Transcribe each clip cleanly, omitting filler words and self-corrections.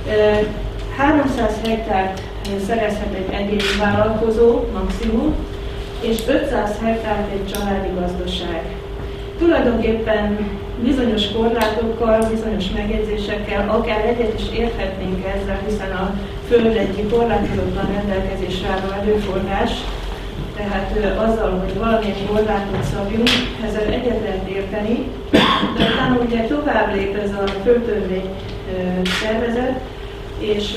300 hektárt szerezhet egy egyéni vállalkozó maximum, és 500 hektárt egy családi gazdaság. Tulajdonképpen bizonyos korlátokkal, bizonyos megjegyzésekkel akár egyet is érthetnénk ezzel, hiszen a föld egy korlátozottan rendelkezésre álló erőforrás, tehát azzal, hogy valamilyen korlátot szabjunk, ezzel egyet lehet érteni, de utána ugye tovább lép ez a földtörvény szervezet, és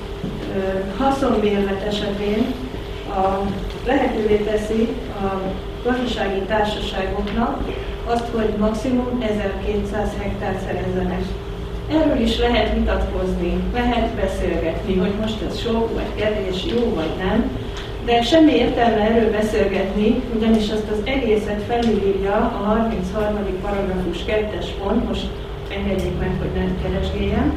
haszonbérlet esetén lehetővé teszi a gazdasági társaságoknak azt, hogy maximum 1200 hektárt szerezzenek. Erről is lehet vitatkozni, lehet beszélgetni, hogy most ez sok, vagy kevés, jó, vagy nem, de semmi értelme erről beszélgetni, ugyanis azt az egészet felülírja a 33. paragrafus 2-es pont, most engedjék meg, hogy nem keresgéljem,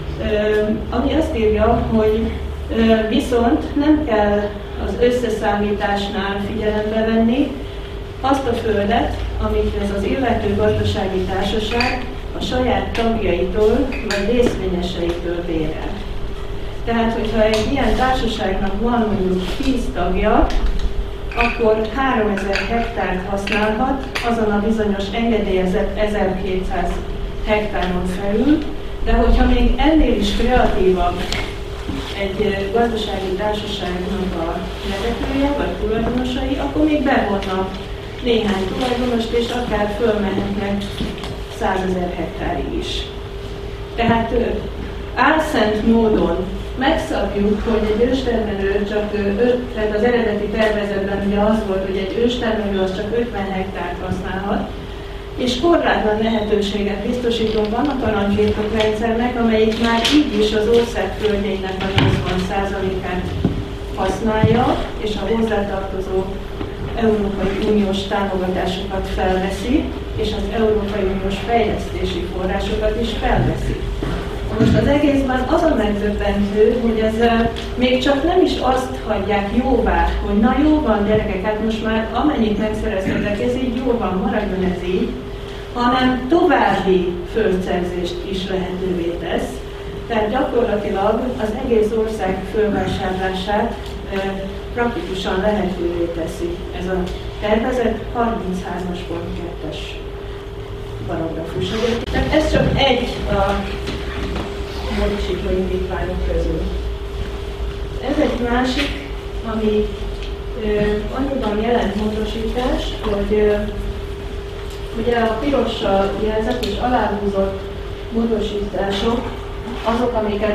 ami azt írja, hogy viszont nem kell az összeszámításnál figyelembe venni azt a földet, amit ez az illető gazdasági társaság a saját tagjaitól vagy részvényeseitől bérel. Tehát, hogyha egy ilyen társaságnak van mondjuk 10 tagja, akkor 3000 hektárt használhat azon a bizonyos engedélyezett 1200 hektáron felül, de hogyha még ennél is kreatívabb egy gazdasági társaságnak a vezetője vagy tulajdonosai, akkor még bevonnak néhány tulajdonost, és akár fölmehetnek 100 000 hektárig is. Tehát álszent módon megszabjuk, hogy egy őstermelő csak tehát az eredeti tervezetben ugye az volt, hogy egy őstermelő az csak 50 hektárt használhat, és korlátlan lehetőséget biztosítunk annak a aranybirtokrendszernek, amelyik már így is az ország földjeinek a 80%-át használja, és a hozzátartozó Európai Uniós támogatásokat felveszi, és az Európai Uniós fejlesztési forrásokat is felveszi. Most az egészben az a megdöbbentő, hogy ezzel még csak nem is azt hagyják jóvá, hogy na jó van gyerekek, hát most már amennyit megszereztetek, ez így jó van, maradjon ez így, hanem további földszerzést is lehetővé tesz. Tehát gyakorlatilag az egész ország fölvásárlását praktikusan lehetővé teszi ez a tervezet 33-as pont 2-es paragrafus. Tehát ez csak egy a módosító indítványok közül. Ez egy másik, ami annyiban jelent módosítás, hogy ugye a pirossal jelzett és aláhúzott módosítások azok,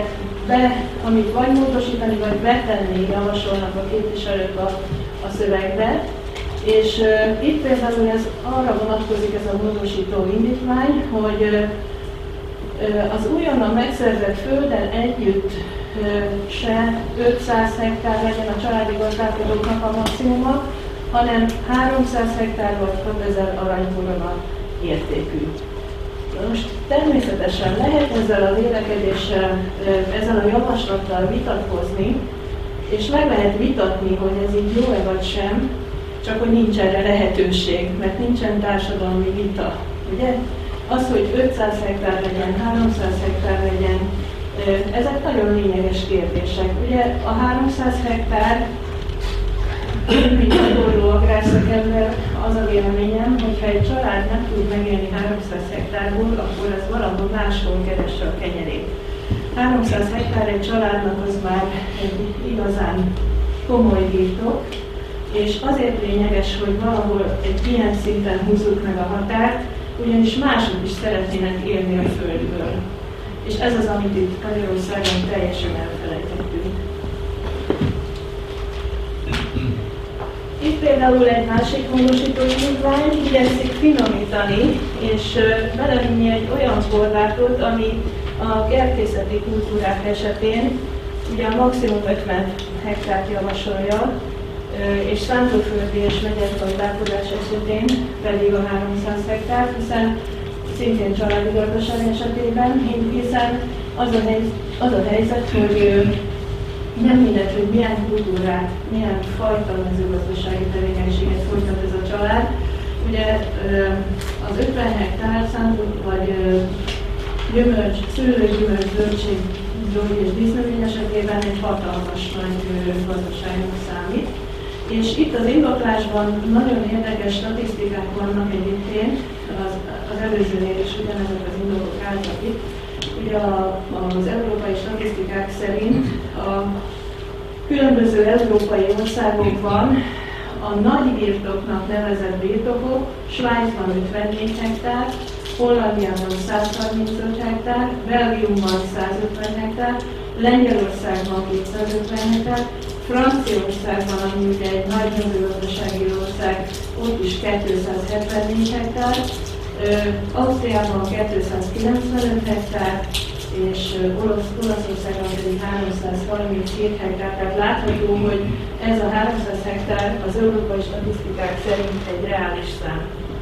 amit vagy módosítani, vagy betenni javasolnak a képviselők a szövegbe. És itt például ez arra vonatkozik ez a módosító indítvány, hogy az újonnan megszerzett földdel együtt se 500 hektár legyen a családi gazdálkodóknak a maximuma, hanem 300 hektár vagy 6000 aranykorona értékű. Most természetesen lehet ezzel a vélekedéssel, ezzel a javaslattal vitatkozni, és meg lehet vitatni, hogy ez így jó-e vagy sem, csak hogy nincs erre lehetőség, mert nincsen társadalmi vita. Ugye? Az, hogy 500 hektár legyen, 300 hektár legyen, ezek nagyon lényeges kérdések. Ugye a 300 hektár, mint gyakorló agrárszakember, az a véleményem, hogyha egy család nem tud megélni 300 hektárból, akkor ez valahol máshol keresse a kenyerét. 300 hektár egy családnak az már egy igazán komoly birtok, és azért lényeges, hogy valahol egy ilyen szinten húzzuk meg a határt, ugyanis mások is szeretnének élni a földből. És ez az, amit itt Magyarországon teljesen elfelejtettünk. Itt például egy másik módosító indítvány igyekszik finomítani, és belevinni egy olyan korlátot, ami a kertészeti kultúrák esetén ugye a maximum 50 hektárt javasolja, és szántóföldi és megyei gazdálkodás esetén pedig a 300 hektár, hiszen szintén családi gazdaság esetében, hiszen az a helyzet, hogy nem mindegy, hogy milyen kultúrát, milyen fajta mezőgazdasági tevékenységet folytat ez a család. Ugye az 50 hektár vagy gyümölcs, szőlő-gyümölcs, zöldség, gyógy és dísznövény esetében egy hatalmas nagy gazdaságnak számít. És itt az indoklásban nagyon érdekes statisztikák vannak egyébként, az előzőnél is ugyanezek az indokok álltak itt. Ugye az európai statisztikák szerint a különböző európai országokban a nagy birtoknak nevezett birtokok Svájcban 54 hektár, Hollandiában 135 hektár, Belgiumban 150 hektár, Lengyelországban 250 hektár, Franciaországban, ami ugye egy nagy mezőgazdasági ország, ott is 274 hektár, Ausztriában 295 hektár, és Olaszországban pedig 337 hektár. Tehát látható, hogy ez a 300 hektár az európai statisztikák szerint egy reális szám.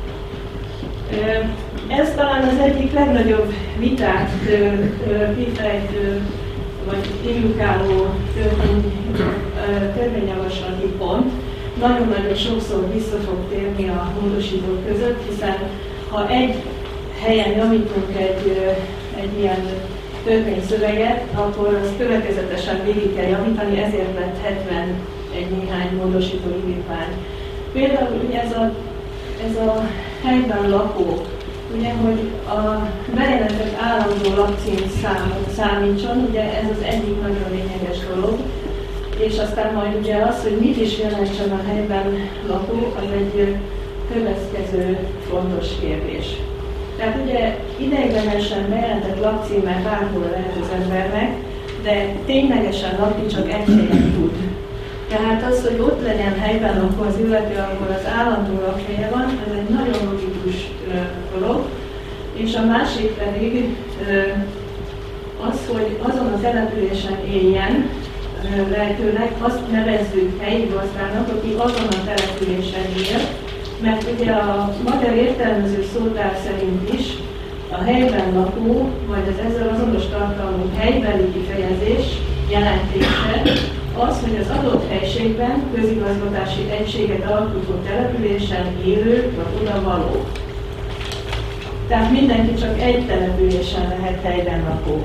Ez talán az egyik legnagyobb vitát kifejtő vagy indukáló törvényjavaslati pont. Nagyon-nagyon sokszor vissza fog térni a módosítók között, hiszen ha egy helyen javítunk egy ilyen törvényszöveget, akkor azt következetesen végig kell javítani, ezért lett 71 néhány módosító indítvány. Például ugye ez a helyben lakó, ugye, hogy a bejelentett állandó lakcím számítson, ugye ez az egyik nagyon lényeges dolog, és aztán majd ugye az, hogy mit is jelentsen a helyben lakó, az egy következő fontos kérdés. Tehát ugye ideiglenesen bejelentett lakcímmel bárhol lehet az embernek, de ténylegesen lakni csak egy helyen tud. Tehát az, hogy ott legyen helyben lakó az illető, ahol az állandó lakhelye van, ez egy nagyon logikus dolog. És a másik pedig az, hogy azon a településen éljen, lehetőleg azt nevezzük helyi gazdának, aki azon a településen él, mert ugye a magyar értelmező szótár szerint is a helyben lakó, vagy az ezzel azonos tartalmú helybeli kifejezés jelentése az, hogy az adott helységben közigazgatási egységet alkotó településen élő vagy oda való. Tehát mindenki csak egy településen lehet helyben lakó.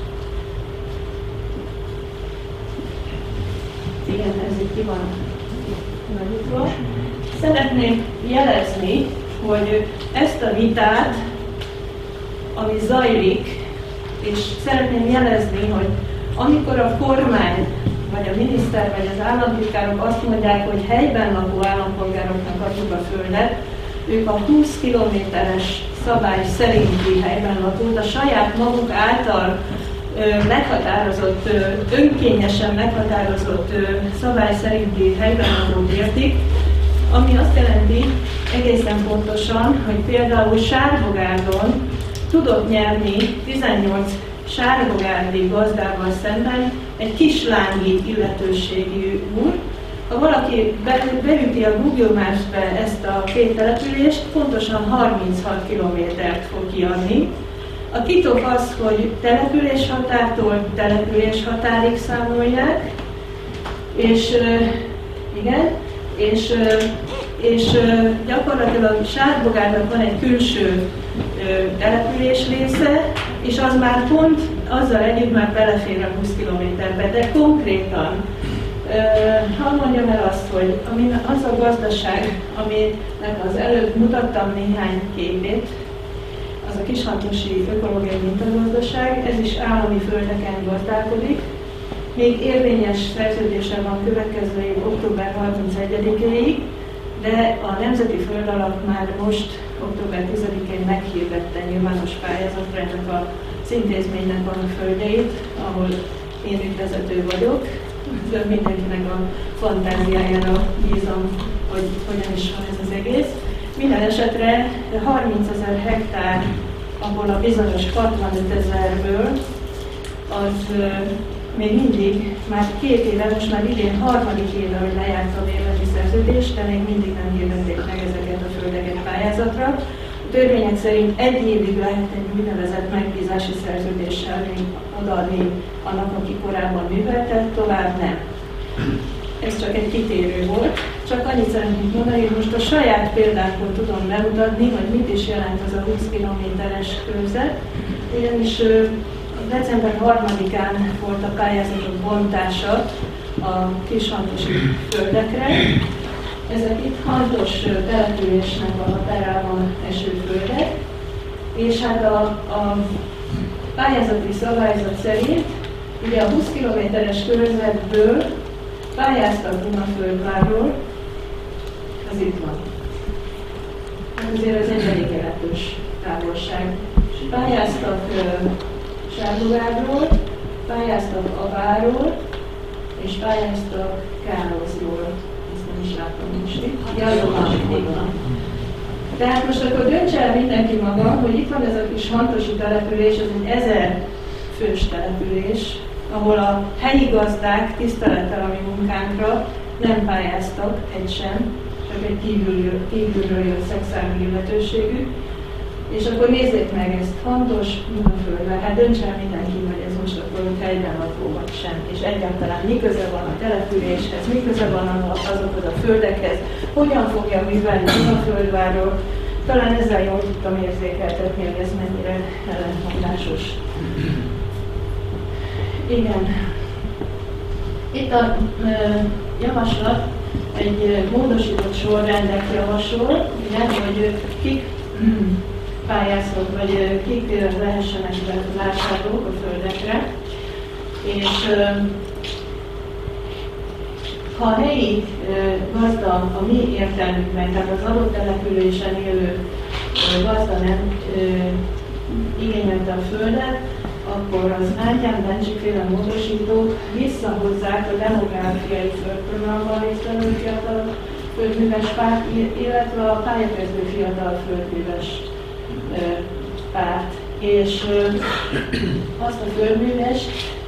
Igen, ez itt ki van nagyítva. Szeretnék jelezni, hogy ezt a vitát, ami zajlik, és szeretném jelezni, hogy amikor a kormány, vagy a miniszter, vagy az államtitkárok azt mondják, hogy helyben lakó állampolgároknak adjuk a földet, ők a 20 kilométeres szabály szerinti helyben lakót a saját maguk által meghatározott, önkényesen meghatározott szabály szerinti helyben lakót értik, ami azt jelenti egészen pontosan, hogy például Sárbogárdon tudott nyerni 18 sárbogárdi gazdával szemben egy kislángi illetőségű úr. Ha valaki beüti a Google Maps-be ezt a két települést, pontosan 36 kilométert fog kiadni. A titok az, hogy településhatártól településhatárig számolják, és igen, és gyakorlatilag Sárbogárdnak van egy külső település része, és az már pont azzal együtt már belefér a 20 kilométerbe, de konkrétan hadd mondjam el azt, hogy az a gazdaság, aminek az előbb mutattam néhány képét, az a Kishantosi ökológiai mintagazdaság, ez is állami földeken gazdálkodik. Még érvényes szerződése van következő év október 31-éig, de a Nemzeti Földalap már most október 10-én meghirdette nyilvános pályázatra ennek az intézménynek van a földjeit, ahol én ügyvezető vagyok. Mindenkinek a fantáziájára bízom, hogy hogyan is van ez az egész. Minden esetre 30 000 hektár, abból a bizonyos 65 000-ből, az még mindig, már 2 éve, most már idén 3. éve, hogy lejárt a bérleti szerződés, de még mindig nem hirdették meg ezeket a földeket pályázatra. A törvények szerint 1 évig lehet egy úgynevezett megbízási szerződéssel odaadni annak, aki korábban műveltet, tovább nem. Ez csak egy kitérő volt. Csak annyit szeretnék mondani, hogy most a saját példánkon tudom bemutatni, hogy mit is jelent az a 20 kilométeres körzet, ugyanis december 3-án volt a pályázatok bontása a kishantosi földekre. Ezek itt Hantos településnek a határában eső földek, és hát a pályázati szabályzat szerint ugye a 20 km-es körzetből pályáztak Dunaföldvárról, az itt van. Hát azért ez egy elég jelentős távolság. Pályáztak Sárgóvárról, pályáztak Aváról, és pályáztak Kálózról. Ezt nem is látom most itt. Jajlóan. Tehát most akkor döntse el mindenki maga, hogy itt van ez a kis hantosi település, ez egy 1000 fős település, ahol a helyi gazdák tisztelettel a mi munkánkra nem pályáztak, egy sem, csak egy kívülről jött szexálló illetőségű. És akkor nézzék meg ezt, Hantos, Dunaföldvár, hát dönts el mindenki, hogy ez most akkor helyben lakó vagy sem, és egyáltalán mi köze van a településhez, mi köze van azokhoz a földekhez, hogyan fogja művelni Dunaföldvárról. Talán ezzel jól tudtam érzékeltetni, hogy ez mennyire ellentmondásos. Igen. Itt a javaslat egy módosított sorrendet javasol, ugye, hogy kik pályázók, vagy kik lehessenek vásárlók a földekre, és ha a helyi gazda a mi értelmünkben, tehát az adott településen élő gazda nem igényelte a földet, akkor az Ántyán Bencsik-féle módosítók visszahozzák a demográfiai földprogramban résztvevő fiatal földműves párt, illetve a pályakezdő fiatal földműves párt. És azt a földművest,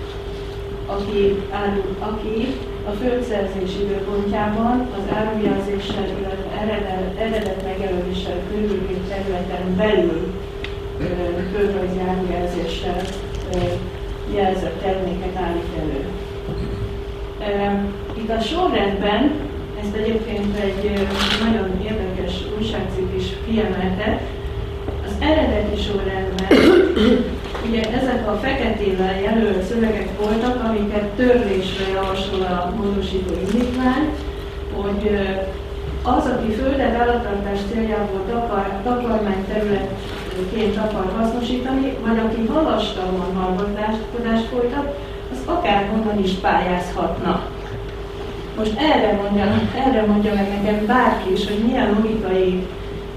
aki a földszerzés időpontjában az árujelzéssel, illetve eredet megjelöléssel körülbelül területen belül földrajzi árujelzéssel jelzett terméket állít elő. Itt a sorrendben, ezt egyébként egy nagyon érdekes újságcikk is kiemelte, az eredeti sorrendben ugye ezek a feketével jelölt szövegek voltak, amiket törlésre javasol a módosító indítvány, hogy az, aki földet állattartás céljából takarmányterületként akar hasznosítani, vagy aki halastavon hallgatást folytat, az akárhonnan is pályázhatna. Most erre mondja meg nekem bárki is, hogy milyen logikai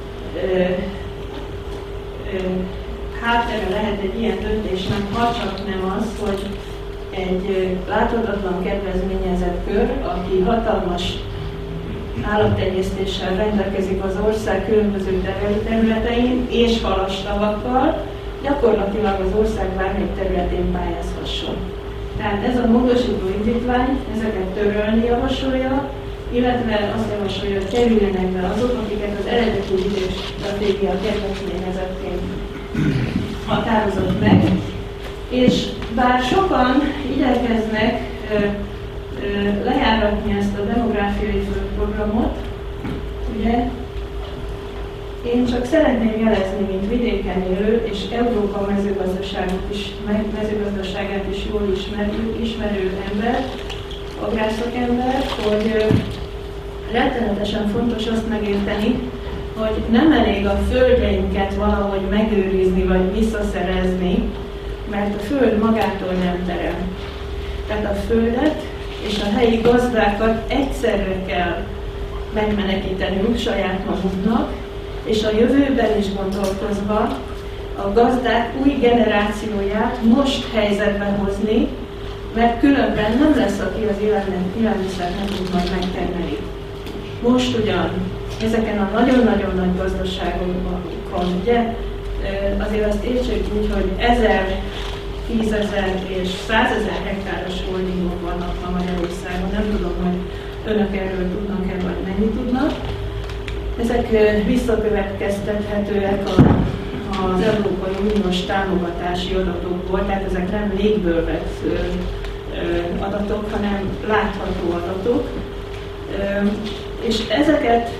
háttere lehet egy ilyen döntésnek, ha csak nem az, hogy egy láthatatlan kedvezményezett kör, aki hatalmas állattenyésztéssel rendelkezik az ország különböző területein és halastavakkal, gyakorlatilag az ország bármelyik területén pályázhasson. Tehát ez a módosító indítvány ezeket törölni javasolja, illetve azt javasolja, hogy kerüljenek be azok, akiket az eredeti vidékstratégia kedvezményezettként határozott meg. És bár sokan igyekeznek lejáratni ezt a demográfiai földprogramot, ugye, én csak szeretném jelezni, mint vidéken élő és Európa mezőgazdaságát is jól ismerő ember, agrárszakember, hogy rettenetesen fontos azt megérteni, hogy nem elég a földjeinket valahogy megőrizni vagy visszaszerezni, mert a föld magától nem terem. Tehát a földet és a helyi gazdákat egyszerre kell megmenekítenünk saját magunknak, és a jövőben is gondolkozva a gazdák új generációját most helyzetben hozni, mert különben nem lesz, aki az élelmiszert nem tud majd megtermelni. Most ugyan ezeken a nagyon-nagyon nagy gazdaságokon, ugye, azért azt értsék úgy, hogy 1000, 10 000 és 100 000 hektáros holdingok vannak ma Magyarországon. Nem tudom, hogy önök erről tudnak-e, vagy mennyi tudnak. Ezek visszakövetkeztethetőek az Európai Uniós támogatási adatokból, tehát ezek nem légből vett adatok, hanem látható adatok. És ezeket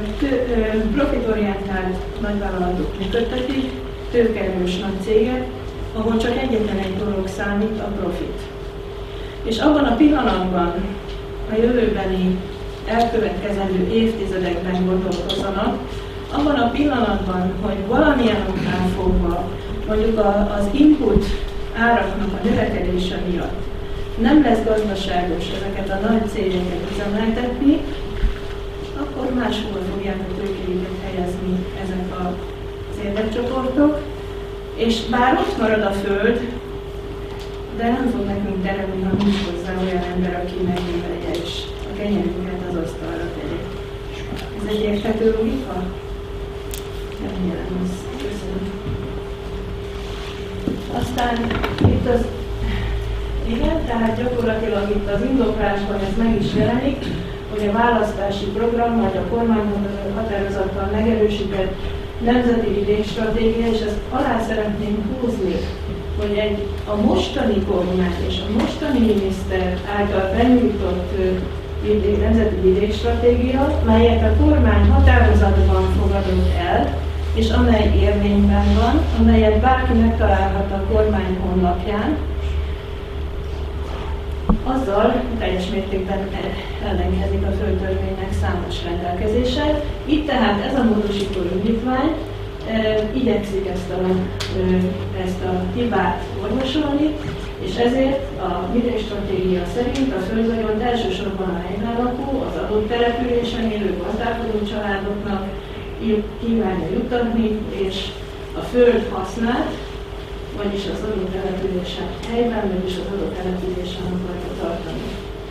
profitorientált nagyvállalatok működtetik, tőkeerős nagy cégek, ahol csak egyetlen egy dolog számít, a profit. És abban a pillanatban, a jövőbeni elkövetkezendő évtizedekben gondolkozzanak, abban a pillanatban, hogy valamilyen oknál fogva, mondjuk az input áraknak a növekedése miatt nem lesz gazdaságos ezeket a nagy cégeket üzemeltetni, akkor máshol fogják a tőkéjüket helyezni ezek az érdekcsoportok, és bár ott marad a föld, de nem fog nekünk teremni, ha nincs hozzá olyan ember, aki megművelje és a kenyerünket az asztalra tegye. Ez egy érthető logika? Remélem, azt köszönöm. Aztán itt az, igen, tehát gyakorlatilag itt az indoklásban ez meg is jelenik, hogy a választási program, vagy a kormány határozattal megerősített nemzeti vidékstratégia, és ezt alá szeretném húzni, hogy a mostani kormány és a mostani miniszter által benyújtott nemzeti vidékstratégia, melyet a kormány határozatban fogadott el, és amely érvényben van, amelyet bárki megtalálhat a kormány honlapján, azzal teljes mértékben ellenkezik a földtörvénynek számos rendelkezése. Itt tehát ez a módosító indítvány igyekszik ezt a hibát orvosolni, és ezért a vidékstratégia szerint a földvagyon elsősorban a helyen lakó, az adott településen élő gazdálkodó családoknak kívánja juttatni, és a föld hasznát, vagyis az adott településen helyben, vagyis az adott településen akarja tartani.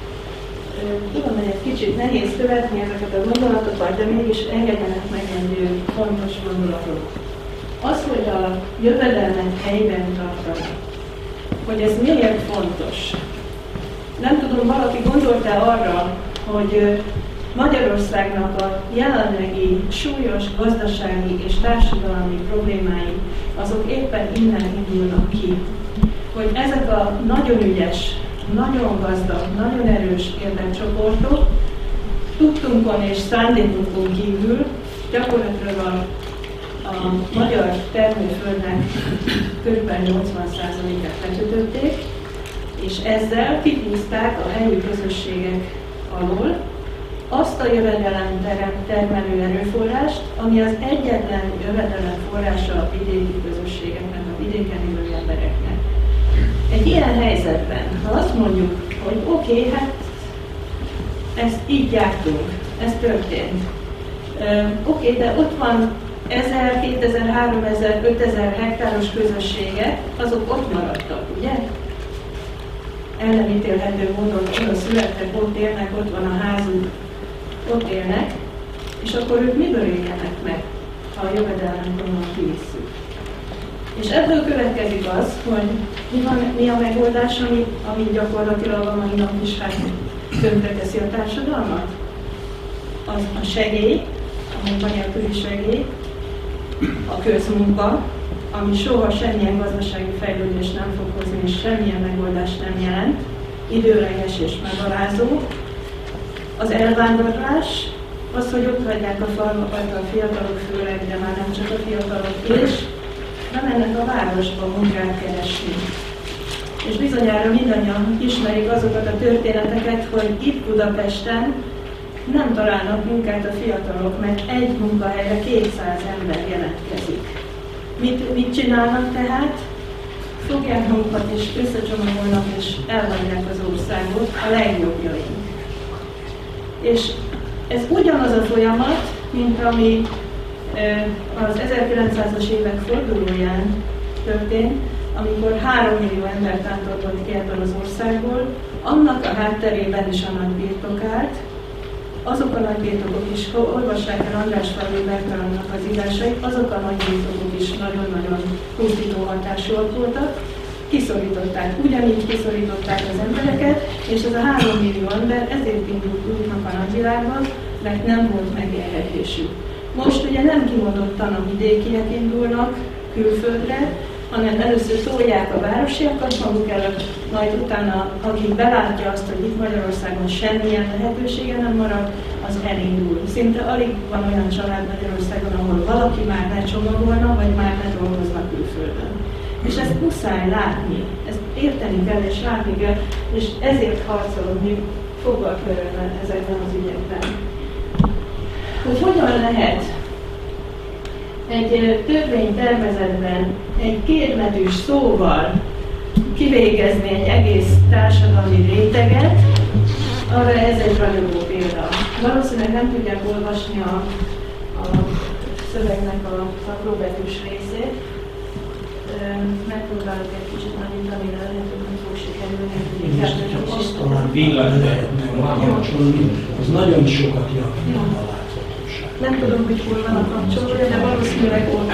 Tudom, hogy egy kicsit nehéz követni ezeket a gondolatokat, de mégis engedjenek meg egy fontos gondolatot. Az, hogy a jövedelmet helyben tartani, hogy ez miért fontos. Nem tudom, valaki gondolta arra, hogy Magyarországnak a jelenlegi súlyos gazdasági és társadalmi problémái, azok éppen innen indulnak ki. Hogy ezek a nagyon ügyes, nagyon gazdag, nagyon erős érdekcsoportok tudtunkon és szándékunkon kívül gyakorlatilag a magyar termőföldnek kb. 80%-át lekötötték, és ezzel kihúzták a helyi közösségek alól azt a jövedelem termelő erőforrást, ami az egyetlen jövedelem forrása a vidéki közösségeknek, a vidéken élő embereknek. Egy ilyen helyzetben, ha azt mondjuk, hogy oké, hát ezt így jártunk, ez történt. Oké, de ott van 1000, 2000, 3000, 5000 hektáros közösségek, azok ott maradtak, ugye? El nem ítélhető módon oda születtek, ott élnek, ott van a házuk, ott élnek, és akkor ők miből éljenek meg, ha a jövedelemkonról kivisszük. És ebből következik az, hogy mi a megoldás, ami gyakorlatilag a mai nap is tönkreteszi a társadalmat? Az a segély, a munkanélküli segély, a közmunka, ami soha semmilyen gazdasági fejlődést nem fog hozni, és semmilyen megoldást nem jelent, időleges és megalázó, az elvándorlás, az, hogy ott hagyják a falvakat a fiatalok főleg, de már nem csak a fiatalok, és bemennek a városba munkát keresni. És bizonyára mindannyian ismerik azokat a történeteket, hogy itt Budapesten nem találnak munkát a fiatalok, mert egy munkahelyre 200 ember jelentkezik. Mit csinálnak tehát? Fogják magukat és összecsomagolnak és elhagyják az országot, a legjobbjaink. És ez ugyanaz a folyamat, mint ami az 1900-as évek fordulóján történt, amikor 3 millió embert tántortott ki ebből az országból, annak a hátterében is a nagybirtok állt. Azok a nagybirtokok is, olvassák el András Falvai Bertalannak az írásait, azok a nagybirtokok is nagyon-nagyon pusztító hatásúak voltak, kiszorították, ugyanígy kiszorították az embereket, és ez a 3 millió ember ezért indult útnak a nagyvilágban, mert nem volt megélhetésük. Most ugye nem kimondottan a vidékiek indulnak külföldre, hanem először tolják a városiakat maguk előtt, majd utána, aki belátja azt, hogy itt Magyarországon semmilyen lehetősége nem marad, az elindul. Szinte alig van olyan család Magyarországon, ahol valaki már ne csomagolna, vagy már ne dolgozna külföldön. És ezt muszáj látni, ezt érteni kell és látni kell, és ezért harcolunk mi foggalkörülben ezekben az ügyekben. Hogy hogyan lehet egy törvénytervezetben egy kétletűs szóval kivégezni egy egész társadalmi réteget, arra ez egy ragyogó példa. Valószínűleg nem tudják olvasni a szövegnek a apróbetűs részét. Megpróbálok egy kicsit nagyítani, de lehet, hogy nem fog sikerülni. Azt talán végleg lehetne kapcsolni, az nagyon sokat javít a láthatóság. Nem tudom, hogy hol van a kapcsolója, de valószínűleg ott.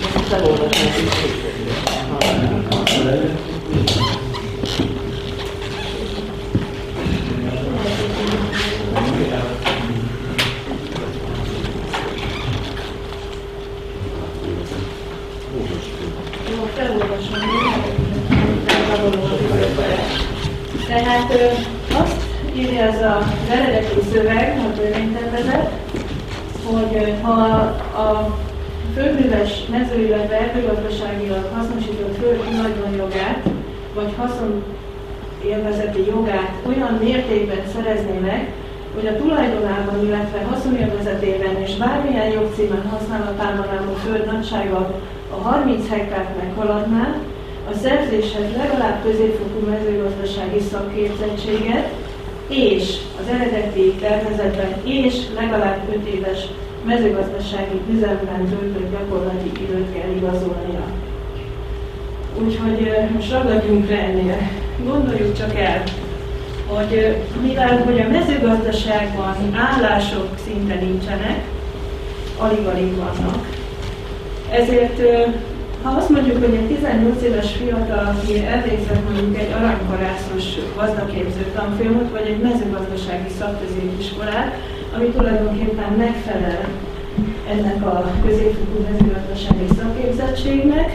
Tehát azt írja ez az eredeti szöveg, a törvénytervezet, hogy ha a földműves mező, illetve erdőgazdaságilag hasznosított föld tulajdonjogát, vagy haszonélvezeti jogát olyan mértékben szerezné meg, hogy a tulajdonában, illetve haszonélvezetében és bármilyen jogcímen használatában álló föld nagysága a 30 hektárt meghaladná, a szerzéshez legalább középfokú mezőgazdasági szakképzettséget és az eredeti tervezetben és legalább 5 éves mezőgazdasági üzemben töltött gyakorlati időt kell igazolnia. Úgyhogy most ragadjunk le ennél. Gondoljuk csak el, hogy mivel hogy a mezőgazdaságban állások szinte nincsenek, alig-alig vannak, ezért ha azt mondjuk, hogy egy 18 éves fiatal, aki elvégzett mondjuk egy aranykarászos gazdaképző tanfolyamot, vagy egy mezőgazdasági szakközépiskolát, ami tulajdonképpen megfelel ennek a középfokú mezőgazdasági szakképzettségnek,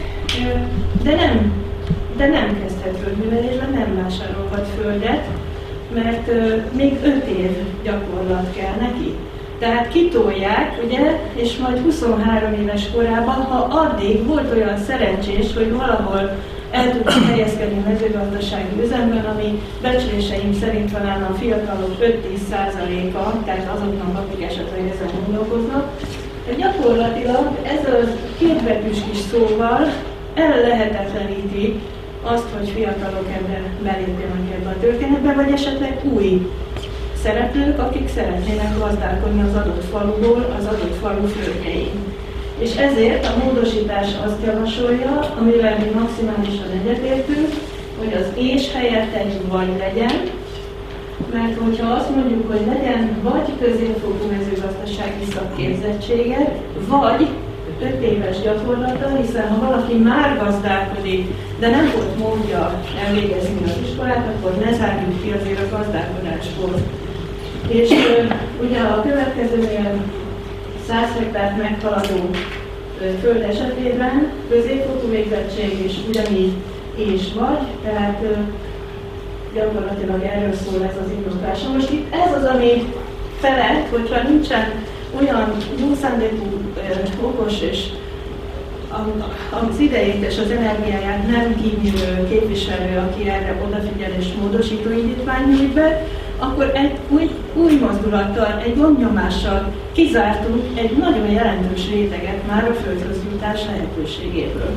de nem kezdhet földművelésben, nem vásárolhat földet, mert még 5 év gyakorlat kell neki. Tehát kitolják, ugye, és majd 23 éves korában, ha addig volt olyan szerencsés, hogy valahol el tudnak helyezkedni mezőgazdasági üzemben, ami becsléseim szerint talán a fiatalok 5-10%-a, tehát azoknak, akik esetleg ezen gondolkoznak. Gyakorlatilag ez a kétbetűs kis szóval ellehetetleníti azt, hogy fiatalok ebben belépjenek ebbe a történetbe, vagy esetleg új szereplők, akik szeretnének gazdálkodni az adott faluból, az adott falu földjein. És ezért a módosítás azt javasolja, amivel mi maximálisan egyetértünk, hogy az és helyett egy vagy legyen, mert hogyha azt mondjuk, hogy legyen vagy középfokú mezőgazdasági szakképzettsége, vagy 5 éves gyakorlata, hiszen ha valaki már gazdálkodik, de nem volt módja elvégezni az iskolát, akkor ne zárjuk ki azért a gazdálkodásból. És ugye a következőnél 100 hektárt meghaladó föld esetében középfokú végzettség és ugyanígy és vagy, tehát gyakorlatilag erről szól ez az indoklása. Most itt ez az, ami felett, hogyha nincsen olyan jó szándékú, okos és az idejét és az energiáját nem kívül képviselő, aki erre odafigyel és módosító indítvány nyújt be, akkor egy új mozdulattal, egy gondnyomással kizártunk egy nagyon jelentős réteget már a földhöz jutás lehetőségéből.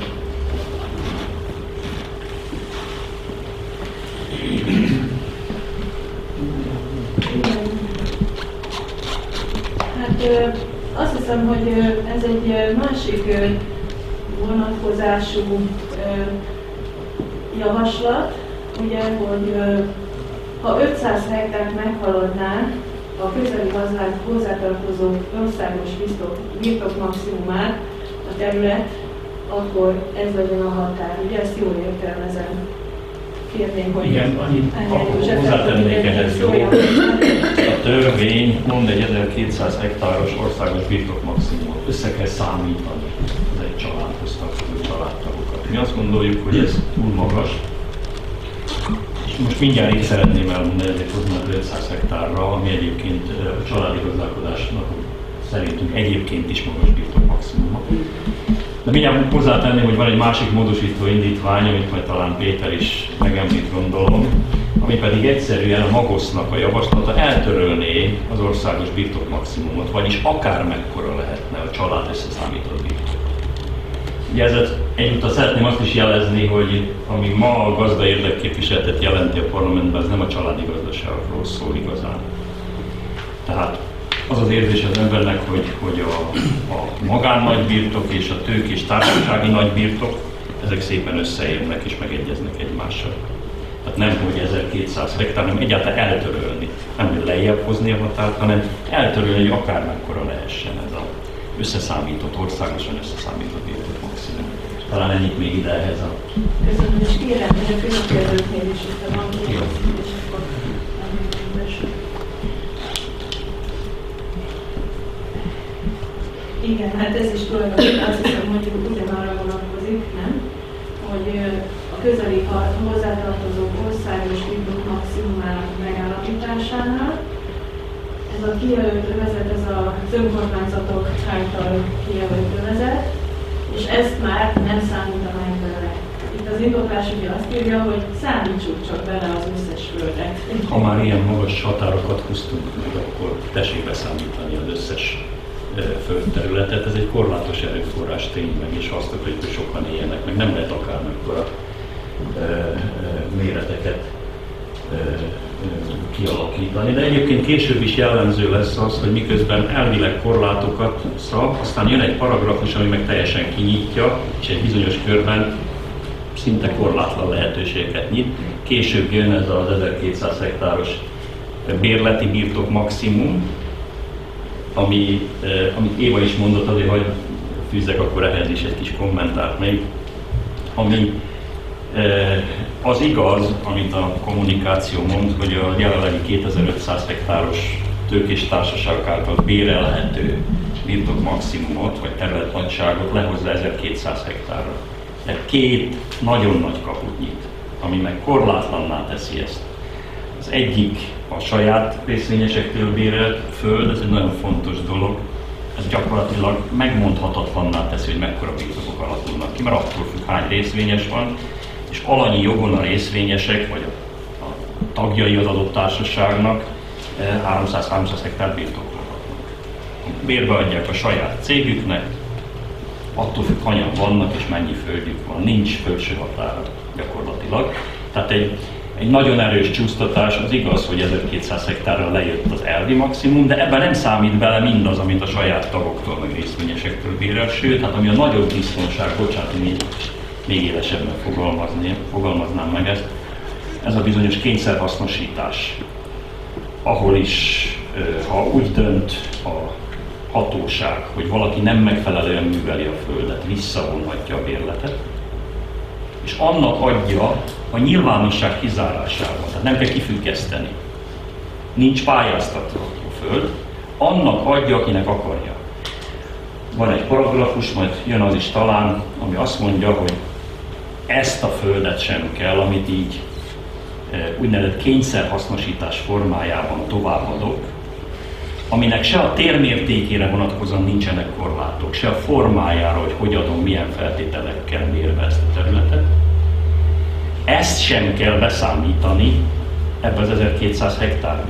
Hát azt hiszem, hogy ez egy másik vonatkozású javaslat, ugye, hogy ha 500 hektárt meghaladná a közeli hozzátartozó országos birtok maximumát a terület, akkor ez legyen a határ. Ugye ezt jól értelmezem. Kérném, hogy igen, annyit hozzátennék ehhez jó. A törvény mond egy 1200 hektáros országos birtok maximumot. Össze kell számítani az egy családhoz tartozó családtagokat. Mi azt gondoljuk, hogy ez túl magas. És most mindjárt így szeretném elmondani, ezért hozzám 500 hektárra, ami egyébként a családi gazdálkodásnak szerintünk egyébként is magas birtok maximuma. De mindjárt hozzátenném, hogy van egy másik módosító indítvány, amit majd talán Péter is megemlít, gondolom, ami pedig egyszerűen a Magosznak a javaslata eltörölné az országos birtok maximumot, vagyis akármekkora lehetne a család összeszámított birtok. Ugye ezzel egyúttal szeretném azt is jelezni, hogy ami ma a gazda érdekképviseletet jelenti a parlamentben, ez nem a családi gazdaságról szól igazán. Tehát az az érzés az embernek, hogy a magánnagybirtok és a tőkés társasági nagybirtok, ezek szépen összeérnek és megegyeznek egymással. Tehát nem, hogy 1200 hektár, hanem egyáltalán eltörölni. Nem, hogy lejjebb hozni a határt, hanem eltörölni, hogy akármekkora lehessen ez az összeszámított, országosan összeszámított birtok maximum. Talán ennyit még ide ehhez a... Köszönöm, és kérem, hogy a következőknél is itt van, és akkor igen, hát ez is tulajdonképpen azt hiszem, hogy ugyanarra vonatkozik, nem? Hogy a közeli hozzátartozó országos birtok maximumának megállapításánál ez a kijelölt övezet, ez az önkormányzatok által kijelölt övezet, és ezt már nem számítanánk bele. Itt az indoklás ugye azt írja, hogy számítsuk csak bele az összes földet. Ha már ilyen magas határokat húztunk meg, akkor tessék beszámítani az összes földterületet. Ez egy korlátos erőforrás tényleg, és azt akarjuk, hogy sokan éljenek, meg nem lehet akármekkora méreteket kialakítani. De egyébként később is jellemző lesz az, hogy miközben elvileg korlátokat szab, aztán jön egy paragrafus, ami meg teljesen kinyitja, és egy bizonyos körben szinte korlátlan lehetőségeket nyit. Később jön ez az 1200 hektáros bérleti birtok maximum, amit Éva is mondott, azért, hogy fűzzek akkor ehhez is egy kis kommentárt még, ami az igaz, amit a kommunikáció mond, hogy a jelenlegi 2500 hektáros tőkés társaságok által bérelhető birtok maximumot, vagy területnagyságot lehozza 1200 hektárra. Tehát két nagyon nagy kaput nyit, ami meg korlátlanná teszi ezt. Az egyik a saját részvényesektől bérelt föld, ez egy nagyon fontos dolog. Ez gyakorlatilag megmondhatatlanná teszi, hogy mekkora birtokok alakulnak ki, mert attól függ, hány részvényes van, és alanyi jogon a részvényesek, vagy a tagjai az adott társaságnak 300-300 hektár birtokolhatnak. Bérbe adják a saját cégüknek, attól függ, hanyan vannak és mennyi földjük van. Nincs földső határa gyakorlatilag. Tehát egy nagyon erős csúsztatás, az igaz, hogy 1200 hektárra lejött az elvi maximum, de ebben nem számít bele mindaz, amit a saját tagoktól, meg részvényesektől bérel, sőt, hát ami a nagyobb biztonság, bocsánat, még élesebben fogalmaznám meg ezt, ez a bizonyos kényszerhasznosítás, ahol is, ha úgy dönt a hatóság, hogy valaki nem megfelelően műveli a földet, visszavonhatja a bérletet, és annak adja a nyilvánosság kizárásával, tehát nem kell kifüggeszteni. Nincs pályáztatva a föld, annak adja, akinek akarja. Van egy paragrafus, majd jön az is talán, ami azt mondja, hogy ezt a földet sem kell, amit így úgynevezett kényszerhasznosítás formájában továbbadok, aminek se a térmértékére vonatkozóan nincsenek korlátok, se a formájára, hogy hogy adom, milyen feltételekkel mérve ezt a területet. Ezt sem kell beszámítani ebbe az 1200 hektárba.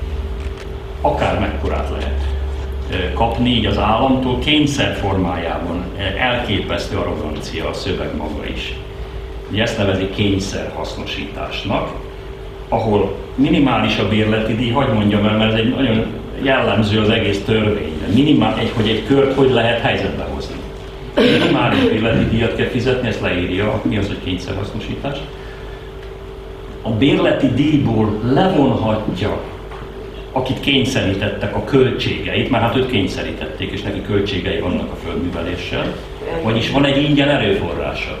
Akár mekkorát lehet kapni így az államtól, kényszer formájában. Elképesztő arrogancia a szöveg maga is. Ugye ezt nevezi kényszerhasznosításnak, ahol minimális a bérleti díj, hadd mondjam el, mert ez egy nagyon jellemző az egész törvényre. Hogy egy kört hogy lehet helyzetbe hozni. Minimális bérleti díjat kell fizetni, ezt leírja, mi az, hogy kényszerhasznosítás. A bérleti díjból levonhatja, akit kényszerítettek, a költségeit, mert hát őt kényszerítették, és neki költségei vannak a földműveléssel, vagyis van egy ingyen erőforrása.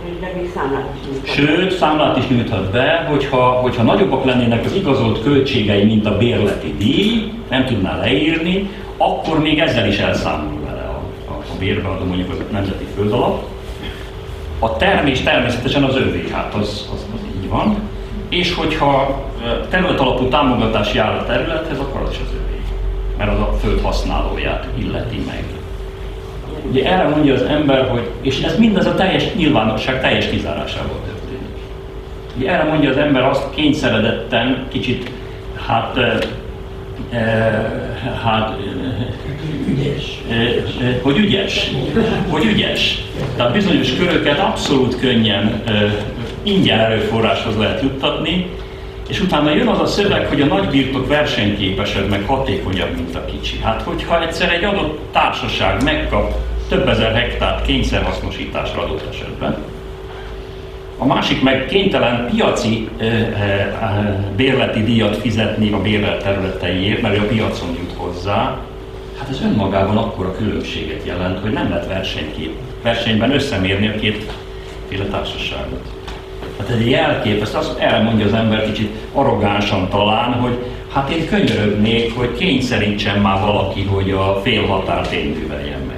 Sőt, számlát is nyújthat be, hogyha nagyobbak lennének az igazolt költségei, mint a bérleti díj, nem tudná leírni, akkor még ezzel is elszámol vele a bérbeadó, mondjuk az nemzeti földalap. A termés természetesen az övé, hát az így van. És hogyha területalapú támogatás jár a területhez, akkor az is az övé, mert az a föld használóját illeti meg. Ugye erre mondja az ember, hogy, és ez mindez a teljes nyilvánosság teljes kizárásával történik. Ugye erre mondja az ember azt kényszeredetten, kicsit, hogy ügyes. Tehát bizonyos köröket abszolút könnyen ingyen erőforráshoz lehet juttatni, és utána jön az a szöveg, hogy a nagybirtok versenyképesebb, meg hatékonyabb, mint a kicsi. Hát hogyha egyszer egy adott társaság megkap több ezer hektárt kényszerhasznosításra adott esetben, a másik meg kénytelen piaci bérleti díjat fizetni a bérlet területeiért, mert a piacon jut hozzá, hát ez önmagában akkora különbséget jelent, hogy nem lehet versenyben összemérni a kétféle társaságot. Hát ez egy jelkép, ezt elmondja az ember kicsit arrogánsan talán, hogy hát én könyörögnék, hogy kényszerítsen már valaki, hogy a félhatárt én műveljen meg.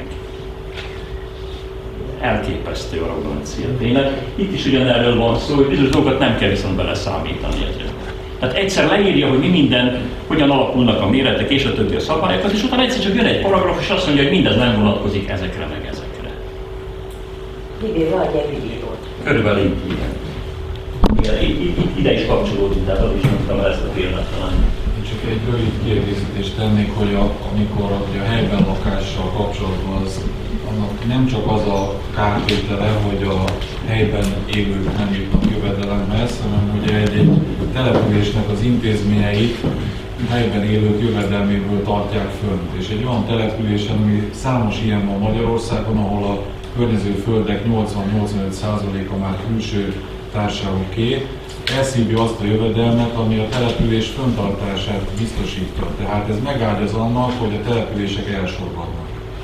Elképesztő arrogancia. Tényleg itt is ugyanerről van szó, hogy bizonyos dolgokat nem kell viszont beleszámítani egyre. Tehát egyszer leírja, hogy mi minden, hogyan alakulnak a méretek és a többi a szabályokat, és utána egyszer csak jön egy paragraf, és azt mondja, hogy mindez nem vonatkozik ezekre meg ezekre. Kivéve a nyelvbírót. Körülbelül így, igen. Ide is kapcsolódik, tehát az is mondtam el ezt a példát talán. Én csak egy rövid kiegészítést tennék, hogy amikor a helyben lakással kapcsolatban annak nem csak az a kártétele, hogy a helyben élők nem jutnak jövedelemhez, hanem ugye egy településnek az intézményeit helyben élők jövedelméből tartják fönt. És egy olyan településen, ami számos ilyen van Magyarországon, ahol a környező földek 80-85%-a már külső társaságoké, elszívja azt a jövedelmet, ami a település fenntartását biztosítja. Tehát ez megáldja annak, hogy a települések elsorvadnak.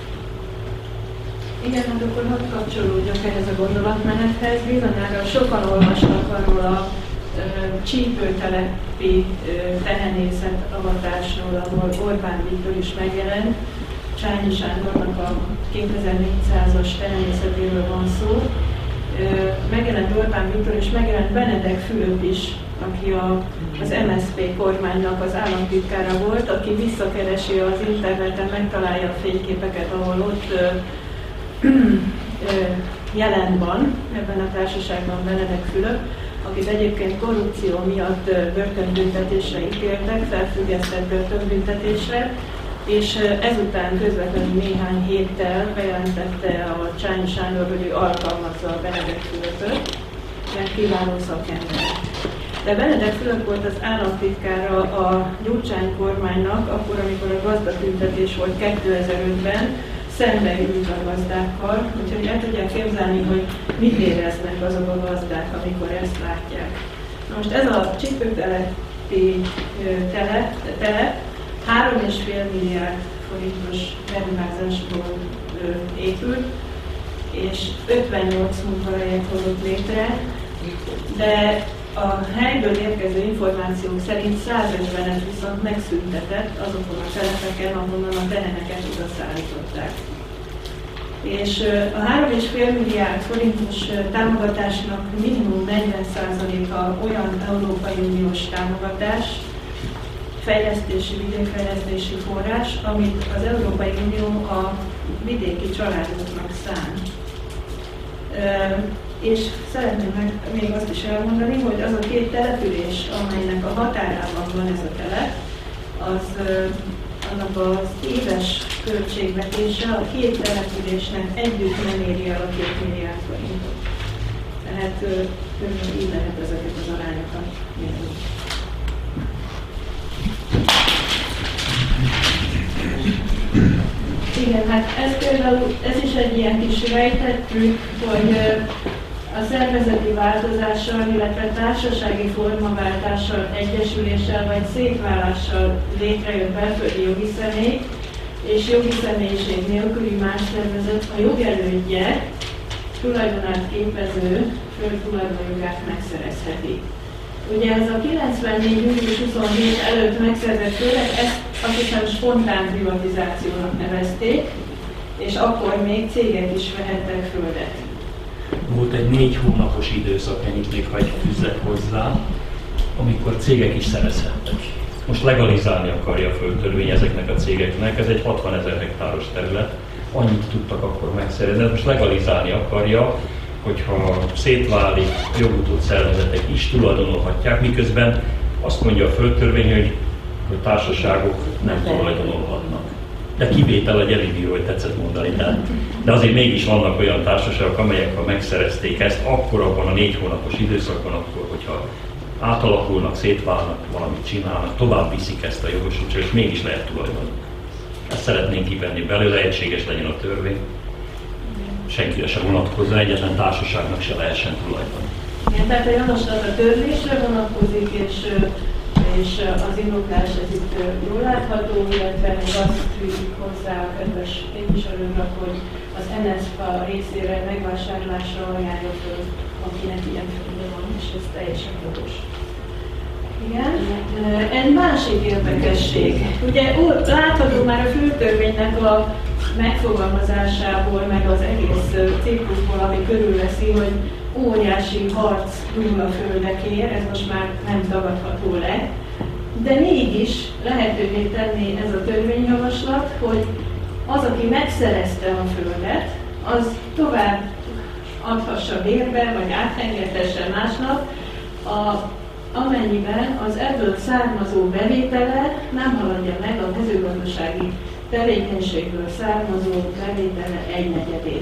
Igen, hát akkor hadd kapcsolódjak ehhez a gondolatmenethez. Bizonyára sokan olvasnak arról a csípőtelepi tehenészet avatásról, ahol Orbán Viktor is megjelent. Csányi Sándornak a 2400-as tehenészetéről van szó. Megjelent Orbán Viktor és megjelent Benedek Fülöp is, aki az MSZP kormánynak az államtitkára volt, aki visszakeresi az interneten, megtalálja a fényképeket, ahol ott jelen van ebben a társaságban Benedek Fülöp, akit egyébként korrupció miatt börtönbüntetésre ítéltek, felfüggesztett börtönbüntetésre, és ezután közvetlenül néhány héttel bejelentette a Csányi Sándor, hogy ő alkalmazza a Benedek Fülöpöt, mert kiváló szakember. De Benedek Fülöp volt az államtitkára a Gyurcsány kormánynak, akkor, amikor a gazdatüntetés volt 2005-ben, szembe ült a gazdákkal, úgyhogy el tudják képzelni, hogy mit éreznek azok a gazdák, amikor ezt látják. Na most ez a csípőtelepi telep 3,5 milliárd forintos beruházásból épült, és 58 munkahelyet hozott létre, de a helyből érkező információk szerint 150-et viszont megszüntetett azokon a telepeken, ahonnan a teheneket odaszállították. És a 3,5 milliárd forintos támogatásnak minimum 40%-a olyan Európai Uniós támogatás, fejlesztési, vidékfejlesztési forrás, amit az Európai Unió a vidéki családoknak szán. És szeretném még azt is elmondani, hogy az a két település, amelynek a határában van ez a telep, annak az éves költségvetése a két településnek együtt nem éri el a 2 milliárd forintot. Tehát körülbelül így lehet ezeket az arányokat mérni. Igen, hát ez is egy ilyen kis rejtett trükk, hogy a szervezeti változással, illetve társasági formaváltással, egyesüléssel vagy szétválással létrejött belföldi jogi személy és jogi személyiség nélküli más szervezet a jogelődje tulajdonát képező földtulajdonjogát megszerezheti. Ugye ez a 94. július 27 előtt megszerzett földek, ezt azt hiszem spontán privatizációnak nevezték, és akkor még cégek is vehettek földet. Volt egy 4 hónapos időszak, ennyit még hagy fűzzek hozzá, amikor cégek is szerezhettek. Most legalizálni akarja a földtörvény ezeknek a cégeknek, ez egy 60 000 hektáros terület, annyit tudtak akkor megszerezni. Most legalizálni akarja, hogyha szétválik, jogutód szervezetek is tulajdonolhatják, miközben azt mondja a földtörvény, hogy társaságok nem tulajdonolhatnak. De kivétel a gyeribíró, hogy tetszett mondani. De azért mégis vannak olyan társaságok, amelyek ha megszerezték ezt, akkor abban a 4 hónapos időszakban, akkor, hogyha átalakulnak, szétválnak, valamit csinálnak, tovább viszik ezt a jogosultságot, és mégis lehet tulajdonuk. Ezt szeretnénk kivenni belőle, egységes legyen a törvény. Senkire se vonatkozza, egyetlen társaságnak se lehessen tulajdon. Igen, tehát a javaslat a törlésre vonatkozik, és az indoklás ez itt jól látható, illetve még azt fűzik hozzá a kedves képviselőnek, hogy az NSZFA részére megvásárlásra ajánlja föl, akinek ilyen földje van, és ez teljesen jogos. Igen. Egy másik érdekesség. Ugye látható már a földtörvénynek a megfogalmazásából, meg az egész ciklusból, ami körülveszi, hogy óriási harc dúl a földekért, ez most már nem tagadható le, de mégis lehetővé tenni ez a törvényjavaslat, hogy az, aki megszerezte a földet, az tovább adhassa bérbe, vagy átengedhesse másnak, amennyiben az ebből származó bevétele nem haladja meg a mezőgazdasági tevékenységből származó bevétele 1/4.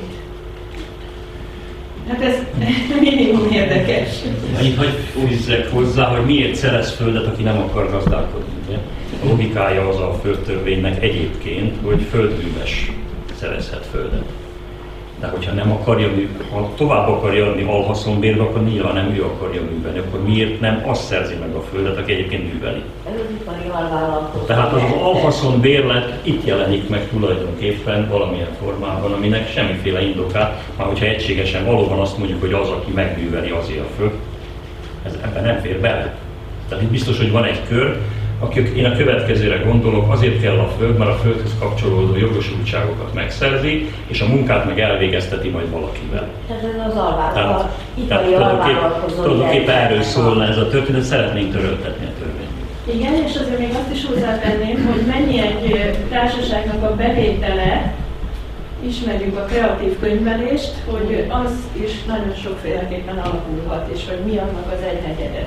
Hát ez minimum érdekes. Itt hogy fűzzek hozzá, hogy miért szerez földet, aki nem akar gazdálkodni. Ugye? A logikája az a földtörvénynek egyébként, hogy földműves szerezhet földet. De hogyha nem akarja, ha tovább akarja adni alhaszonbérbe, akkor nyilván nem ő akarja művelni, akkor miért nem azt szerzi meg a földet, aki egyébként műveli. Tehát az alhaszonbérlet itt jelenik meg tulajdonképpen valamilyen formában, aminek semmiféle indokát, már hogyha egységesen valóban azt mondjuk, hogy az, aki megműveli, azért a föld, ebben nem fér bele. Tehát itt biztos, hogy van egy kör, én a következőre gondolok, azért kell a föld, mert a földhöz kapcsolódó jogosultságokat megszerzi, és a munkát meg elvégezteti majd valakivel. Tehát ez az alvállalkozó. Tulajdonképpen erről szólna ez a történet, szeretnénk töröltetni a törvényt. Igen, és azért még azt is hozzátenném, hogy mennyi egy társaságnak a bevétele, ismerjük a kreatív könyvelést, hogy az is nagyon sokféleképpen alakulhat, és hogy mi annak az 1/4.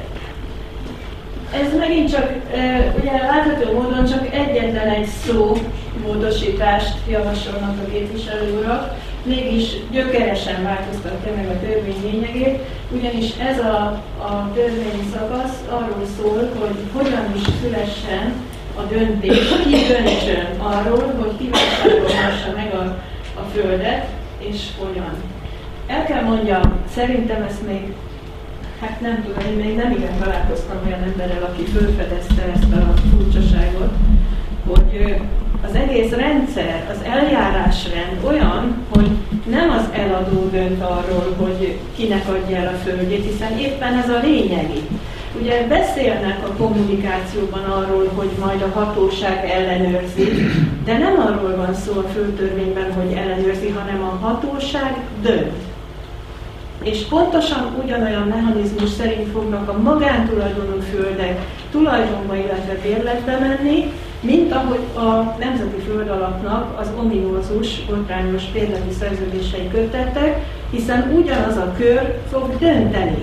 Ez megint csak, ugye látható módon csak egyetlen egy szó módosítást javasolnak a képviselő urak, mégis gyökeresen változtatja meg a törvény lényegét, ugyanis ez a törvényi szakasz arról szól, hogy hogyan is szülessen a döntés, ki döntsön arról, hogy ki vásárolhassa meg a földet, és hogyan. El kell mondjam, szerintem ezt még hát nem tudom, én még nem igen találkoztam olyan emberrel, aki felfedezte ezt a furcsaságot, hogy az egész rendszer, az eljárásrend olyan, hogy nem az eladó dönt arról, hogy kinek adja el a földjét, hiszen éppen ez a lényegi. Ugye beszélnek a kommunikációban arról, hogy majd a hatóság ellenőrzi, de nem arról van szó a földtörvényben, hogy ellenőrzi, hanem a hatóság dönt. És pontosan ugyanolyan mechanizmus szerint fognak a magántulajdonú földek tulajdonba, illetve bérletbe menni, mint ahogy a Nemzeti Földalapnak az ominózus, botrányos bérleti szerződései köttettek, hiszen ugyanaz a kör fog dönteni.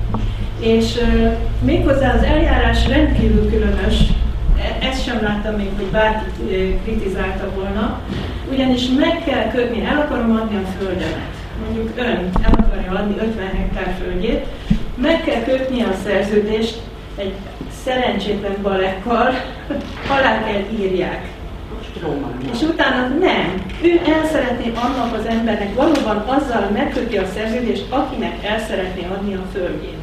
És méghozzá az eljárás rendkívül különös, ezt sem láttam még, hogy bárki kritizálta volna, ugyanis meg kell kötni, el akarom adni a földemet. Mondjuk ön el akarja adni 50 hektár földjét, meg kell kötni a szerződést egy szerencsétlen balekkal, alá kell írják. És utána nem. Ő el szeretné annak az embernek, valóban azzal megköti a szerződést, akinek el szeretné adni a földjét.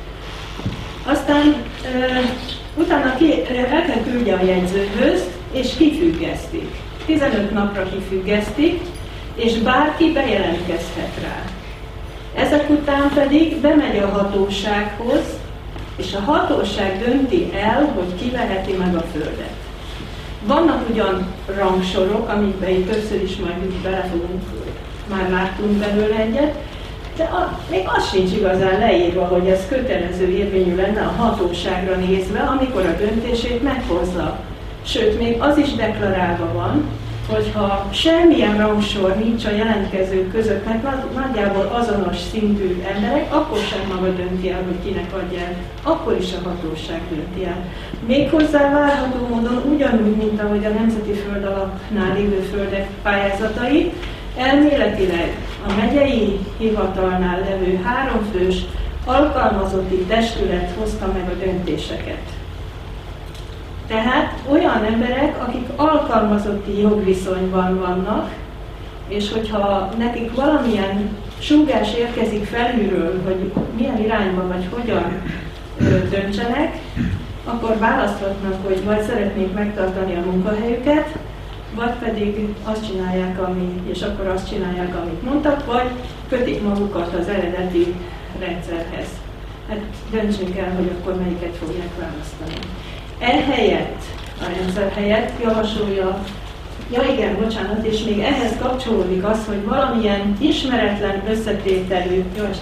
Aztán utána el kell küldje a jegyzőhöz, és kifüggesztik. 15 napra kifüggesztik, és bárki bejelentkezhet rá. Ezek után pedig bemegy a hatósághoz, és a hatóság dönti el, hogy ki veheti meg a földet. Vannak ugyan rangsorok, amikben itt többször is majd bele fogunk, már láttunk belőle egyet, de még az sincs igazán leírva, hogy ez kötelező érvényű lenne a hatóságra nézve, amikor a döntését meghozza. Sőt, még az is deklarálva van, hogyha semmilyen rangsor nincs a jelentkezők között, mert nagyjából azonos szintű emberek, akkor sem maga dönti el, hogy kinek adja el, akkor is a hatóság dönti el. Méghozzá várható módon ugyanúgy, mint ahogy a Nemzeti Földalapnál lévő földek pályázatai, elméletileg a megyei hivatalnál levő 3 fős alkalmazotti testület hozta meg a döntéseket. Tehát olyan emberek, akik alkalmazotti jogviszonyban vannak, és hogyha nekik valamilyen súgás érkezik felülről, hogy milyen irányba vagy hogyan döntsenek, akkor választhatnak, hogy vagy szeretnék megtartani a munkahelyüket, vagy pedig azt csinálják, és akkor azt csinálják, amit mondtak, vagy kötik magukat az eredeti rendszerhez. Hát döntsünk el, hogy akkor melyiket fogják választani. Ehelyett, a rendszer helyett javasolja, és még ehhez kapcsolódik az, hogy valamilyen ismeretlen összetételű,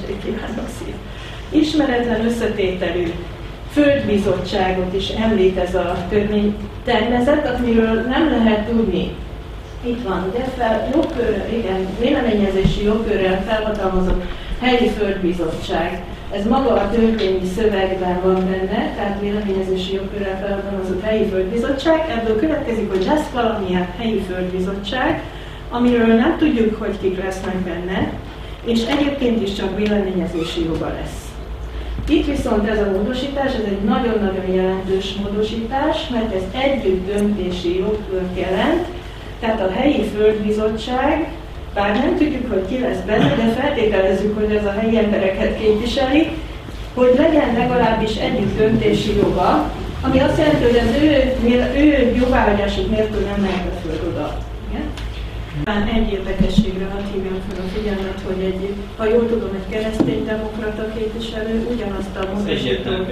ismeretlen összetételű földbizottságot is említ ez a törvénytervezet, amiről nem lehet tudni. Itt van, ugye, véleményezési jogkörrel felhatalmazott helyi földbizottság. Ez maga a törvényi szövegben van benne, tehát véleményezési jogkörrel felhatalmazott helyi földbizottság. Ebből következik, hogy lesz valamilyen helyi földbizottság, amiről nem tudjuk, hogy kik lesznek benne, és egyébként is csak véleményezési joga lesz. Itt viszont ez a módosítás, ez egy nagyon-nagyon jelentős módosítás, mert ez együtt döntési jogkört jelent, tehát a helyi földbizottság, bár nem tudjuk, hogy ki lesz benne, de feltételezzük, hogy ez a helyi embereket képviseli, hogy legyen legalábbis együtt döntési joga, ami azt jelenti, hogy az ő jóváhagyásuk nélkül nem mehet a föld oda. Egy érdekességre hadd hívjam fel a figyelmet, hogy ha jól tudom, egy kereszténydemokrata képviselő ugyanazt a módosítót,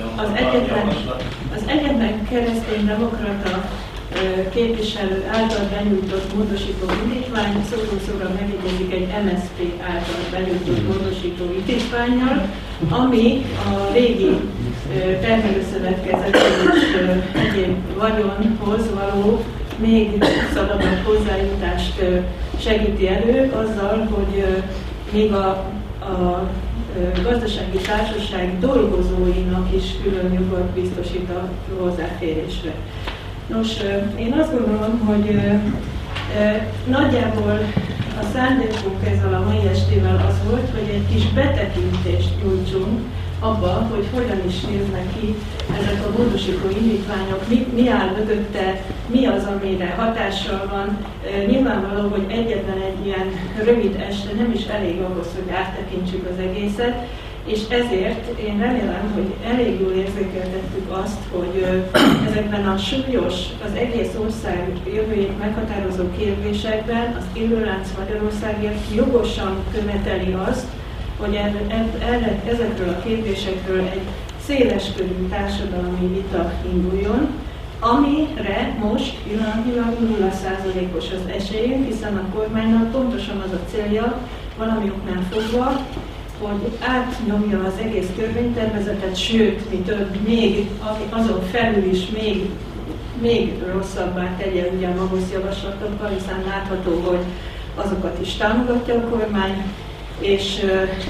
az egyetlen kereszténydemokrata képviselő által benyújtott módosító indítvány szóró-szóra megegyezik egy MSZP által benyújtott módosító indítvánnyal, ami a régi termelőszövetkezet és egyéb vagyonhoz való még szabadabb hozzájutást segíti elő azzal, hogy még a gazdasági társaság dolgozóinak is külön jogot biztosít a hozzáférésre. Nos, én azt gondolom, hogy nagyjából a szándékunk ezzel a mai estével az volt, hogy egy kis betekintést nyújtsunk abba, hogy hogyan is néznek ki ezek a módosító indítványok, mi áll mögötte, mi az, amire hatással van. Nyilvánvaló, hogy egyetlen egy ilyen rövid este nem is elég ahhoz, hogy áttekintsük az egészet, és ezért én remélem, hogy elég jól érzékeltettük azt, hogy ezekben a súlyos, az egész ország jövőjét meghatározó kérdésekben az Élőlánc Magyarországért jogosan követeli azt, hogy ezekről a kérdésekről egy széleskörű társadalmi vita induljon, amire most pillanatnyilag 0%-os az esélyünk, hiszen a kormánynak pontosan az a célja, valami oknál fogva, hogy átnyomja az egész törvénytervezetet, sőt, mi több, még azon felül is még rosszabbá tegye ugye a magosz javaslatokkal, hiszen látható, hogy azokat is támogatja a kormány, és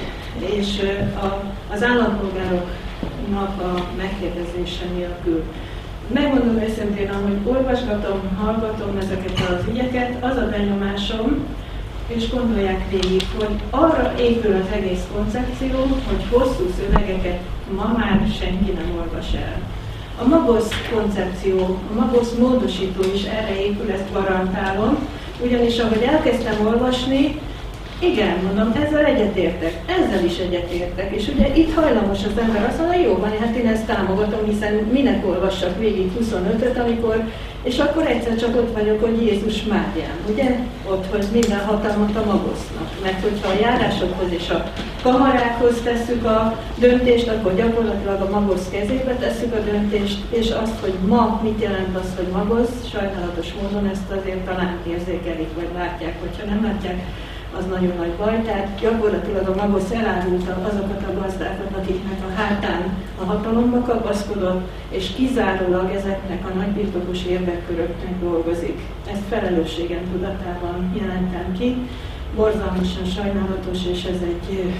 az állampolgároknak a megkérdezése nélkül. Megmondom őszintén, ahogy olvasgatom, hallgatom ezeket az ügyeket, az a benyomásom, és gondolják végig, hogy arra épül az egész koncepció, hogy hosszú szövegeket ma már senki nem olvas el. A magosz koncepció, a magosz módosító is erre épül, ezt garantálom, ugyanis ahogy elkezdtem olvasni, igen, mondom, ezzel egyetértek, ezzel is egyetértek, és ugye itt hajlamos az ember azt mondja, jó van, hát én ezt támogatom, hiszen minek olvassak végig 25-öt, amikor, és akkor egyszer csak ott vagyok, hogy Jézus Márián, ugye? Ott, hogy minden hatalmat a magosznak, mert hogyha a járásokhoz és a kamarákhoz tesszük a döntést, akkor gyakorlatilag a magosz kezébe tesszük a döntést, és azt, hogy ma mit jelent az, hogy magosz, sajnálatos módon ezt azért talán érzékelik, vagy látják, hogyha nem látják, az nagyon nagy baj. Tehát gyakorlatilag a Magosz elárulta azokat a gazdákat, akiknek a hátán a hatalomba kapaszkodott, és kizárólag ezeknek a nagybirtokos érdekköröknek dolgozik. Ezt felelősségem tudatában jelentem ki. Borzalmasan sajnálatos, és ez egy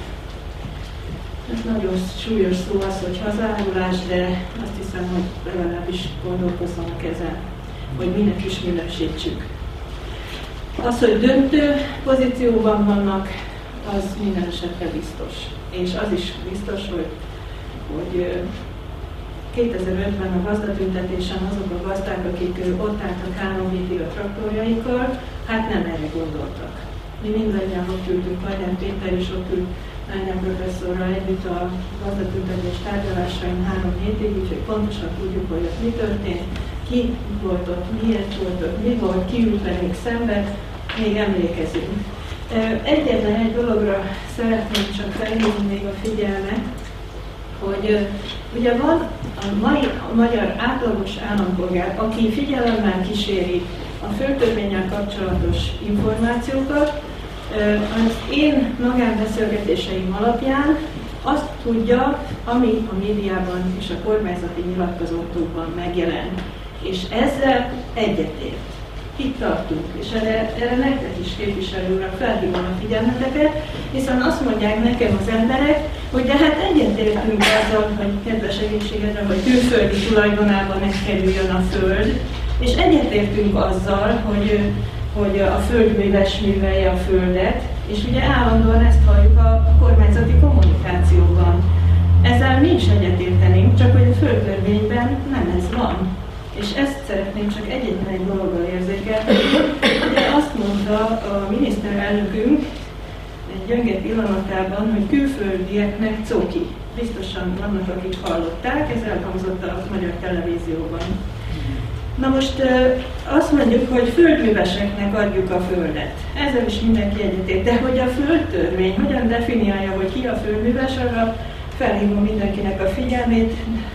nagyon súlyos szó az, hogy hazárulás, de azt hiszem, hogy legalábbis gondolkozzanak ezen, hogy minek is minősítsük. Az, hogy döntő pozícióban vannak, az minden esetre biztos. És az is biztos, hogy 2005-ben a gazdatüntetésen azok a gazdák, akik ott álltak 3 hétig a traktorjaikkal, hát nem erre gondoltak. Mi mindannyian ott ültünk, Hajdán Péter is ott ült Ányán professzorral együtt a gazdatüntetés tárgyalásain 3 hétig, úgyhogy pontosan tudjuk, hogy ott mi történt, ki volt ott, miért volt ott, mi volt, ki ült velünk szembe, még emlékezünk. Egyetlen egy dologra szeretném csak felhívni még a figyelmet, hogy ugye van a magyar átlagos állampolgár, aki figyelemmel kíséri a földtörvénnyel kapcsolatos információkat, az én magánbeszélgetéseim alapján azt tudja, ami a médiában és a kormányzati nyilatkozatokban megjelent. És ezzel egyetért. Itt tartunk, és erre nektek is képviselő urak felhívom a figyelmeteket, hiszen azt mondják nekem az emberek, hogy de hát egyetértünk azzal, hogy kedves egészségedre, hogy külföldi tulajdonában megkerüljön a föld, és egyetértünk azzal, hogy a földműves művelje a földet, és ugye állandóan ezt halljuk a kormányzati kommunikációban. Ezzel mi is egyetértenénk, csak hogy a földtörvényben nem ez van. És ezt szeretném csak egyetlen egy dologgal érzékelni. Ugye azt mondta a miniszterelnökünk egy gyönge pillanatában, hogy külföldieknek coki. Biztosan vannak, akik hallották, ez elhangzott a magyar televízióban. Na most azt mondjuk, hogy földműveseknek adjuk a földet. Ezzel is mindenki egyetért. De hogy a földtörvény hogyan definiálja, hogy ki a földműves, arra felhívom mindenkinek a figyelmét.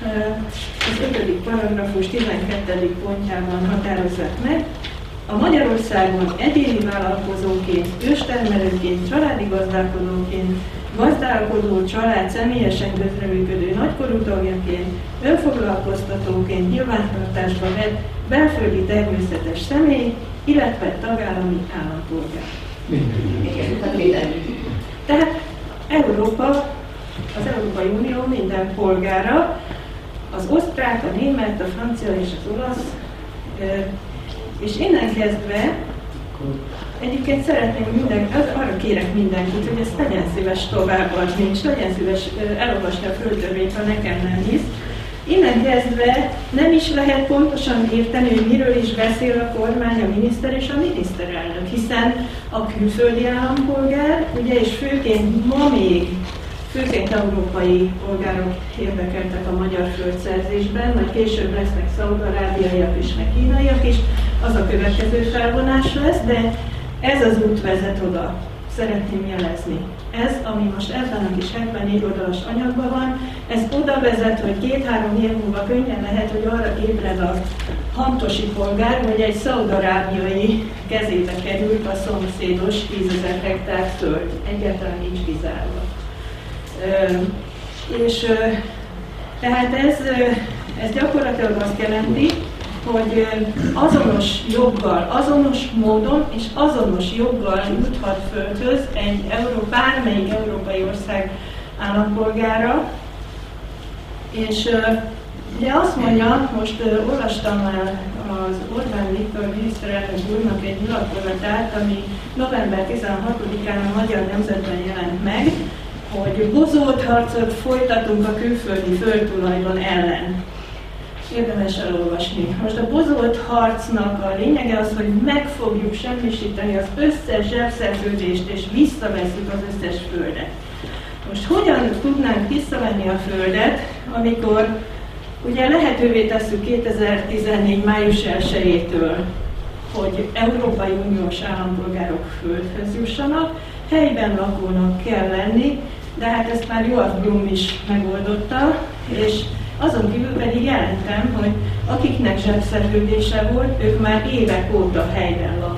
Az 5. paragrafus 12. pontjában határozzák meg. A Magyarországon egyéni vállalkozóként, őstermelőként, családi gazdálkodóként, gazdálkodó család személyesen közreműködő nagykorú tagjaként, önfoglalkoztatóként nyilvántartásba vett belföldi természetes személy, illetve tagállami állampolgár. Minden. Tehát Európa, az Európai Unió minden polgára, az osztrák, a német, a francia és az olasz, és innen kezdve egyébként szeretném arra kérek mindenkit, hogy ezt legyen szíves továbbadni, és legyen szíves elolvasni a földtörvényt, ha nekem nem hisz. Innen kezdve nem is lehet pontosan érteni, hogy miről is beszél a kormány, a miniszter és a miniszterelnök, hiszen a külföldi állampolgár, ugye, és főként ma még, főként európai polgárok érdekeltek a magyar földszerzésben, majd később lesznek szaúd-arábiaiak is, meg kínaiak is, az a következő felvonás lesz, de ez az út vezet oda, szeretném jelezni. Ez, ami most ebben a kis 74 oldalas anyagban van, ez oda vezet, hogy 2-3 év múlva könnyen lehet, hogy arra ébred a hamtosi polgár, hogy egy szaúd-arábiai kezébe került a szomszédos 10 000 hektár föld. Egyáltalán nincs kizárva. Tehát ez gyakorlatilag azt jelenti, hogy azonos joggal, azonos módon és azonos joggal juthat földhöz egy bármelyik európai ország állampolgára. És ugye azt mondja, most olvastam az Orbán Viktor miniszterelnök úrnak egy nyilatkozatát, ami november 16-án a Magyar Nemzetben jelent meg, hogy bozolt harcot folytatunk a külföldi földtulajdon ellen. Érdemes elolvasni. Most a bozolt harcnak a lényege az, hogy meg fogjuk semmisíteni az összes zsebszerződést, és visszavesszük az összes földet. Most hogyan tudnánk visszavenni a földet, amikor ugye lehetővé tesszük 2014. május 1-től, hogy Európai Uniós állampolgárok földhöz jussanak, helyben lakónak kell lenni, de hát ezt már Joachim Blum is megoldotta, és azon kívül pedig jelentem, hogy akiknek zsebszerződése volt, ők már évek óta helyben lakók.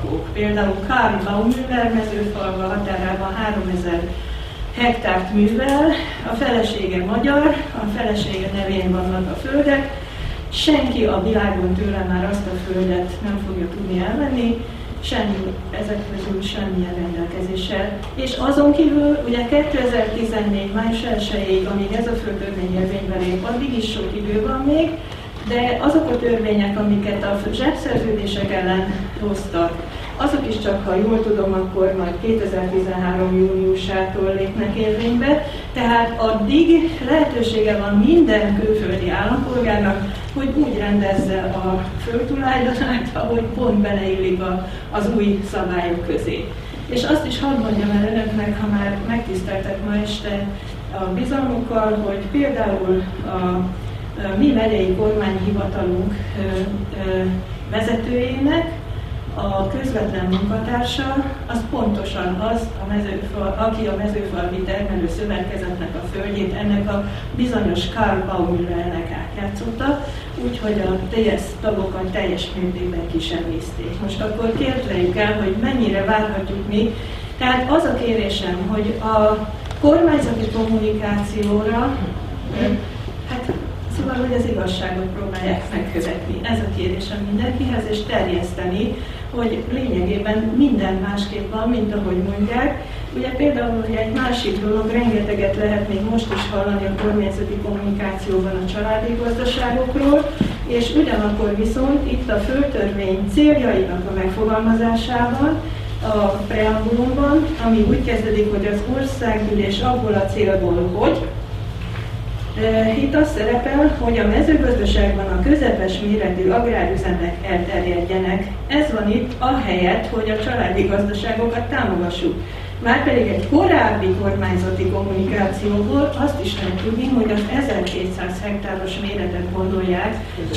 lakók. Például Karl Baumüller Mezőfalva határában 3000 hektárt művel, a felesége magyar, a felesége nevén vannak a földek, senki a világon tőle már azt a földet nem fogja tudni elvenni, semmi, ezek közül semmilyen rendelkezéssel. És azon kívül, ugye 2014. május 1-ig, amíg ez a földtörvény érvénybe lép, addig is sok idő van még, de azok a törvények, amiket a zsebszerződések ellen hoztak, azok is csak, ha jól tudom, akkor majd 2013. júniusától lépnek érvénybe, tehát addig lehetősége van minden külföldi állampolgárnak, hogy úgy rendezze a földtulajdonát, ahogy pont beleillik az új szabályok közé. És azt is hadd mondjam el önöknek, ha már megtiszteltek ma este a bizalmukkal, hogy például a mi megyei kormányhivatalunk vezetőjének a közvetlen munkatársa, az pontosan az, aki a mezőfalvi termelő szövetkezetnek a földjét ennek a bizonyos Karl Baumüllernek átjátszotta, úgyhogy a TSZ tagokat teljes mértékben kisebészték. Most akkor képzeljük el, hogy mennyire várhatjuk mi. Tehát az a kérésem, hogy a kormányzati kommunikációra, szóval, hogy az igazságot próbálják megkövetni. Ez a kérésem mindenkihez, és terjeszteni, hogy lényegében minden másképp van, mint ahogy mondják. Ugye például, hogy egy másik dolog, rengeteget lehet még most is hallani a kormányzati kommunikációban a családi gazdaságokról, és ugyanakkor viszont itt a földtörvény céljainak a megfogalmazásában, a preambulumban, ami úgy kezdődik, hogy az országgyűlés abból a célból, hogy itt az szerepel, hogy a mezőgazdaságban a közepes méretű agrárüzemek elterjedjenek. Ez van itt ahelyett, hogy a családi gazdaságokat támogassuk. Márpedig egy korábbi kormányzati kommunikációból azt is lehet tudni, hogy az 1200 hektáros méretet gondolják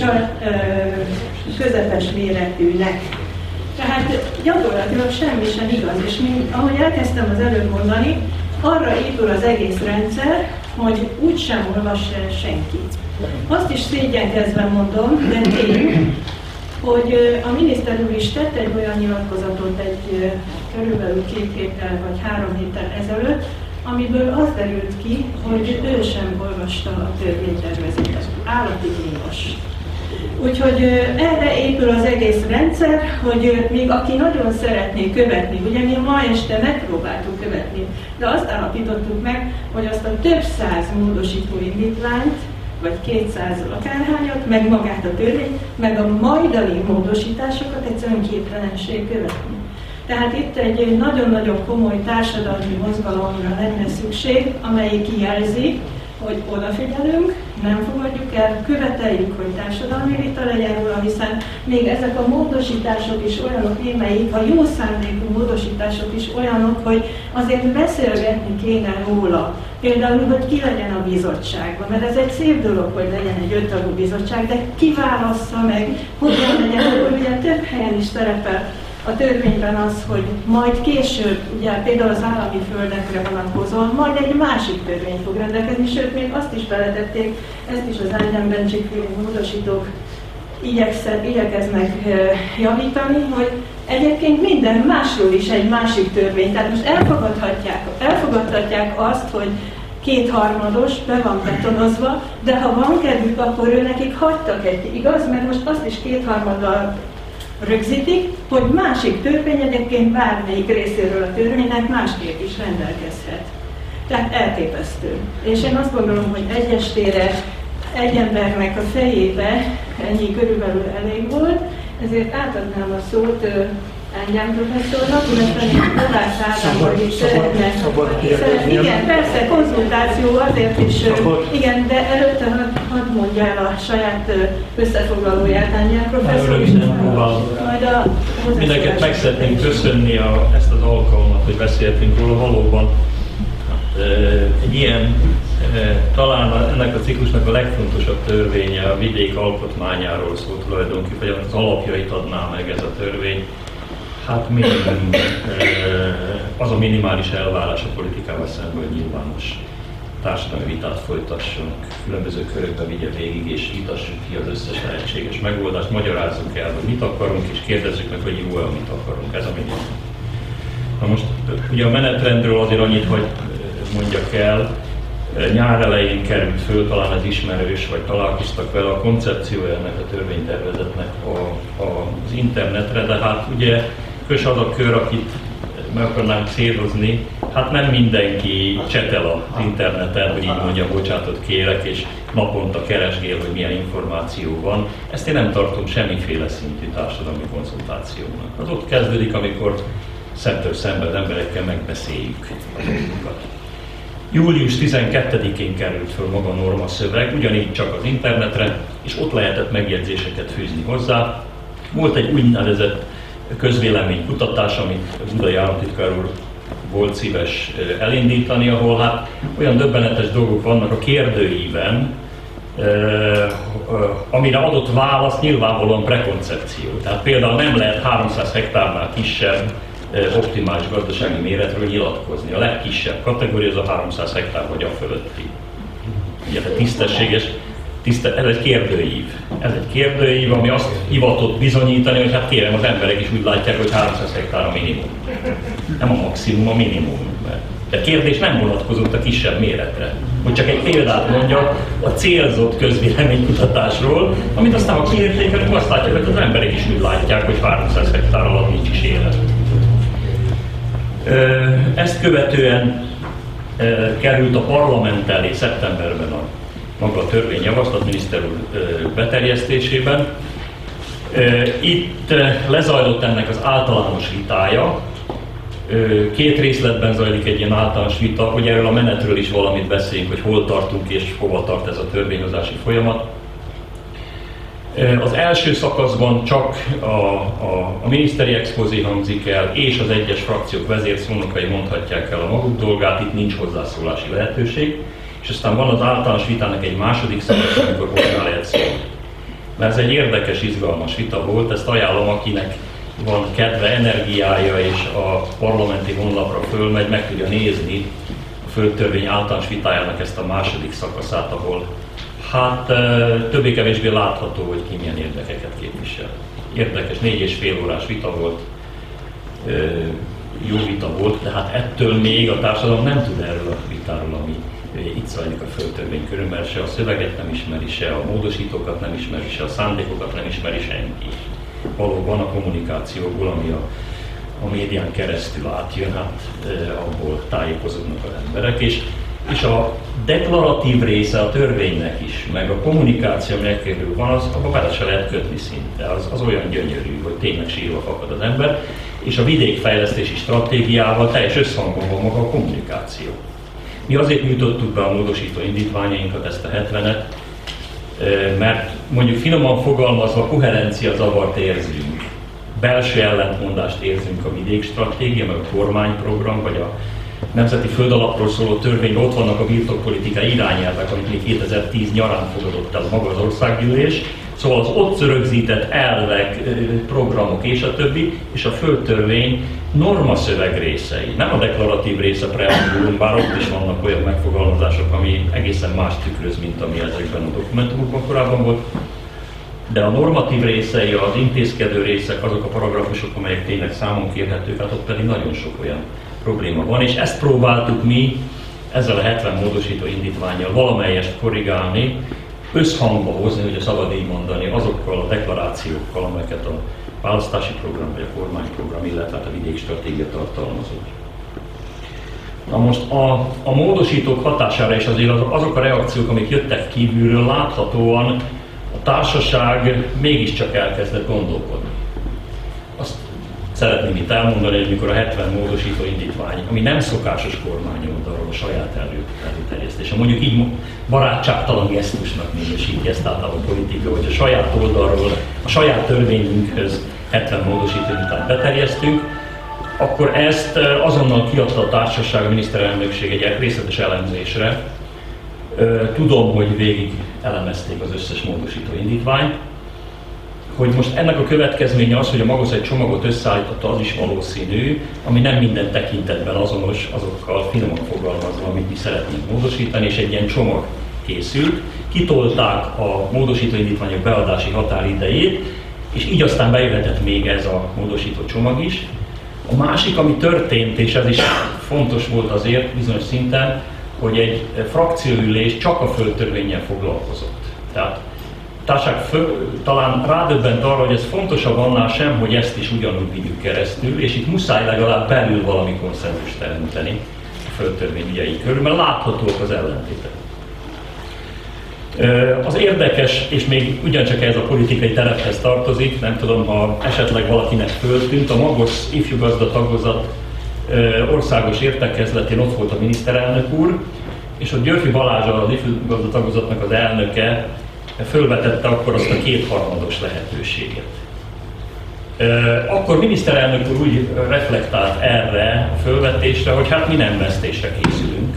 közepes méretűnek. Tehát gyakorlatilag semmi sem igaz, és ahogy elkezdtem az előbb mondani, arra épül az egész rendszer, hogy úgysem olvassa el senki. Azt is szégyenkezve mondom, de tény, hogy a miniszter úr is tett egy olyan nyilatkozatot körülbelül 2 héttel vagy 3 héttel ezelőtt, amiből az derült ki, hogy ő sem olvasta a törvénytervezetet. Állati kínos. Úgyhogy erre épül az egész rendszer, hogy még aki nagyon szeretné követni, ugye mi ma este megpróbáltuk követni, de azt állapítottuk meg, hogy azt a több száz módosító indítványt, vagy 200 akárhányat, meg magát a törvényt, meg a majdani módosításokat egyszerűen képtelenség követni. Tehát itt egy nagyon-nagyon komoly társadalmi mozgalomra lenne szükség, amely kijelzi, hogy odafigyelünk, nem fogadjuk el, követeljük, hogy társadalmi vita legyen róla, hiszen még ezek a módosítások is olyanok, némelyik, a jó szándékú módosítások is olyanok, hogy azért beszélgetni kéne róla. Például, hogy ki legyen a bizottságban, mert ez egy szép dolog, hogy legyen egy 5 tagú bizottság, de ki válassza meg, hogyan legyen, akkor ugye több helyen is szerepel a törvényben az, hogy majd később, ugye például az állami földekre vonatkozóan, majd egy másik törvény fog rendelkezni, sőt, még azt is beletették, ezt is az Ágyán-Bencsik módosítók igyekeznek javítani, hogy egyébként minden másról is egy másik törvény. Tehát most elfogadhatják azt, hogy 2/3 be van betonozva, de ha van kedvük, akkor ő nekik hagytak egy, igaz? Mert most azt is 2/3 rögzítik, hogy másik törvény egyébként bármelyik részéről a törvénynek másképp is rendelkezhet. Tehát elképesztő. És én azt gondolom, hogy egy estére egy embernek a fejébe ennyi körülbelül elég volt, ezért átadnám a szót Ágyán professzornak, illetve még Kovács Ádámmal is szeretne. Igen, persze, konzultáció azért is, igen, de előtte hadd mondja el a saját összefoglalóját Ágyán professzor. Mindenket meg szeretném köszönni ezt az alkalmat, hogy beszéltünk róla. Valóban egy ilyen, talán ennek a ciklusnak a legfontosabb törvénye a vidék alkotmányáról szól tulajdonképpen, vagy az alapjait adná meg ez a törvény. Hát minimum, az a minimális elvárás a politikával szemben nyilvános társadalmi vitát folytassunk, különböző körökbe vigye végig, és vitassuk ki az összes lehetséges megoldást, magyarázzuk el, hogy mit akarunk, és kérdezzük meg, hogy jó-e, amit akarunk. Ez a minimum. Na most ugye a menetrendről azért annyit, hogy mondjak el, nyár elején került föl, talán ez ismerős, vagy találkoztak vele, a koncepciója ennek a törvénytervezetnek az internetre, de hát ugye kös az a kör, akit meg akarnánk célozni, hát nem mindenki csetel az interneten, hogy így mondja, bocsátot kérek, és naponta keresgél, hogy milyen információ van. Ezt én nem tartom semmiféle szintű társadalmi konzultációnak. Az ott kezdődik, amikor szemtől szemben az emberekkel megbeszéljük az dolgokat. Július 12-én került föl maga a norma szöveg, ugyanígy csak az internetre, és ott lehetett megjegyzéseket fűzni hozzá. Volt egy úgynevezett közvéleménykutatás, amit Budai államtitkár úr volt szíves elindítani, ahol hát olyan döbbenetes dolgok vannak a kérdőíven, amire adott válasz nyilvánvalóan prekoncepció. Tehát például nem lehet 300 hektárnál kisebb optimális gazdasági méretről nyilatkozni. A legkisebb kategória az a 300 hektár vagy a fölötti. Ugye, tisztességes, ez egy kérdőív. Ez egy kérdőív, ami azt hivatott bizonyítani, hogy hát kérem, az emberek is úgy látják, hogy 300 hektár a minimum. Nem a maximum, a minimum. De a kérdés nem vonatkozott a kisebb méretre. Hogy csak egy példát mondja a célzott közvéleménykutatásról, amit aztán a kiértékelünk, azt látják, hogy az emberek is úgy látják, hogy 300 hektár alatt nincs is élet. Ezt követően került a parlament elé szeptemberben a maga a törvényjavaslat miniszter úr beterjesztésében. Itt lezajlott ennek az általános vitája. Két részletben zajlik egy ilyen általános vita, hogy erről a menetről is valamit beszéljünk, hogy hol tartunk és hova tart ez a törvényhozási folyamat. Az első szakaszban csak a miniszteri expozé hangzik el, és az egyes frakciók vezérszónokai mondhatják el a maguk dolgát, itt nincs hozzászólási lehetőség. És aztán van az általános vitának egy második szakasz, amikor hozzá lehet szólni. Mert ez egy érdekes, izgalmas vita volt, ezt ajánlom, akinek van kedve, energiája, és a parlamenti honlapra fölmegy, meg tudja nézni a földtörvény általános vitájának ezt a második szakaszát, ahol hát többé-kevésbé látható, hogy ki milyen érdekeket képvisel. Érdekes, 4,5 órás vita volt, jó vita volt, de hát ettől még a társadalom nem tud erről a vitáról, ami itt zajlik a földtörvény körül, mert se a szöveget nem ismeri, se a módosítókat nem ismeri, se a szándékokat nem ismeri senki. Valóban a kommunikációból, ami a médián keresztül átjön, hát abból tájékozódnak az emberek, és a deklaratív része a törvénynek is, meg a kommunikáció, ami elkerül van, abba bele se lehet kötni szinte, az olyan gyönyörű, hogy tényleg sírva fakad az ember, és a vidékfejlesztési stratégiával teljes összhangban van maga a kommunikáció. Mi azért nyújtottuk be a módosító indítványainkat, ezt a 70-et, mert mondjuk finoman fogalmazva koherencia zavart érzünk. Belső ellentmondást érzünk a vidékstratégia, meg a kormányprogram, vagy a Nemzeti Földalapról szóló törvényben ott vannak a birtokpolitikai irányelvek, amit még 2010 nyarán fogadott el maga az országgyűlés. Szóval az ott rögzített elvek, programok és a többi, és a földtörvény normaszöveg részei. Nem a deklaratív része preambulum, bár ott is vannak olyan megfogalmazások, ami egészen más tükröz, mint ami ezekben a dokumentumokban korábban volt. De a normatív részei, az intézkedő részek, azok a paragrafusok, amelyek tényleg számon kérhetők, hát ott pedig nagyon sok olyan probléma van, és ezt próbáltuk mi ezzel a 70 módosító indítvánnyal valamelyest korrigálni, összhangba hozni, hogy szabad így mondani, azokkal a deklarációkkal, amelyeket a választási program vagy a kormányprogram, illetve a vidékstratégia tartalmazott. Na most a módosítók hatására is azért azok a reakciók, amik jöttek kívülről, láthatóan a társaság mégiscsak elkezdett gondolkodni. Azt szeretném itt elmondani, hogy mikor a 70 módosító indítvány, ami nem szokásos kormányoldalról a saját előterjesztése, mondjuk így barátságtalan gesztusnak minősíti ezt általában a politika, hogy a saját oldalról, a saját törvényünkhöz 70 módosító indítványt beterjesztünk, akkor ezt azonnal kiadta a társaság, a miniszterelnökség egy részletes elemzésre. Tudom, hogy végig elemezték az összes módosító indítványt. hogy most ennek a következménye az, hogy a Magos egy csomagot összeállította, az is valószínű, ami nem minden tekintetben azonos azokkal, finoman fogalmazva, amit mi szeretnénk módosítani, és egy ilyen csomag készült. Kitolták a módosító indítványok beadási határidejét, és így aztán bejöhetett még ez a módosító csomag is. A másik, ami történt, és ez is fontos volt azért bizonyos szinten, hogy egy frakcióülés csak a földtörvénnyel foglalkozott. Tehát a társaság talán rádöbbent arra, hogy ez fontosabb annál sem, hogy ezt is ugyanúgy vigyük keresztül, és itt muszáj legalább belül valami konszenzust teremteni a földtörvény ügyei körül, mert láthatóak az ellentétek. Az érdekes, és még ugyancsak ez a politikai terephez tartozik, nem tudom, ha esetleg valakinek föltűnt, a Magos ifjú gazda tagozat országos értekezletén ott volt a miniszterelnök úr, és ott Györfi Balázs, az ifjú gazda tagozatnak az elnöke fölvetette akkor azt a kétharmados lehetőséget. Akkor miniszterelnök úr úgy reflektált erre a fölvetésre, hogy hát mi nem vesztésre készülünk.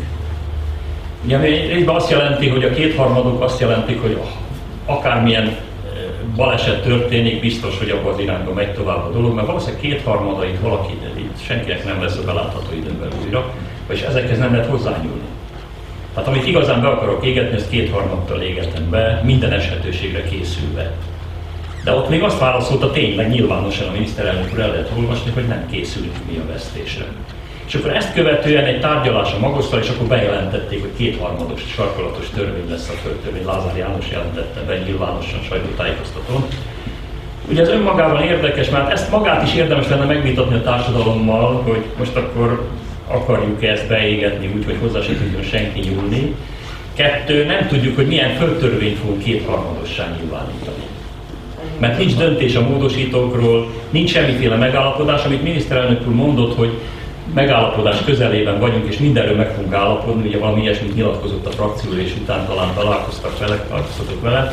Ugye részben azt jelenti, hogy a kétharmadok azt jelentik, hogy akármilyen baleset történik, biztos, hogy abban az irányba megy tovább a dolog, mert valószínűleg kétharmadait valaki, itt senkinek nem lesz a belátható időben újra, vagyis ezekhez nem lehet hozzányúlni. Tehát amit igazán be akarok égetni, ezt kétharmaddal égetem be, minden eshetőségre készülve. De ott még azt válaszolta tényleg nyilvánosan a miniszterelnök úr, el lehet olvasni, hogy nem készülünk mi a vesztésre. És akkor ezt követően egy tárgyalás a Magosszal, és akkor bejelentették, hogy kétharmados sarkalatos törvény lesz a földtörvény. Lázár János jelentette be nyilvánosan sajtótájékoztatón. Ugye ez önmagában érdekes, mert ezt magát is érdemes lenne megvitatni a társadalommal, hogy most akkor akarjuk ezt beégetni úgy, hogy hozzá se tudjon senki nyúlni. Kettő, nem tudjuk, hogy milyen földtörvényt fogunk kétharmadossá nyilvánítani. Mert nincs döntés a módosítókról, nincs semmiféle megállapodás, amit miniszterelnök úr mondott, hogy megállapodás közelében vagyunk, és mindenről meg fogunk állapodni, ugye valami ilyesmit nyilatkozott a frakcióülés után, talán találkoztatok vele.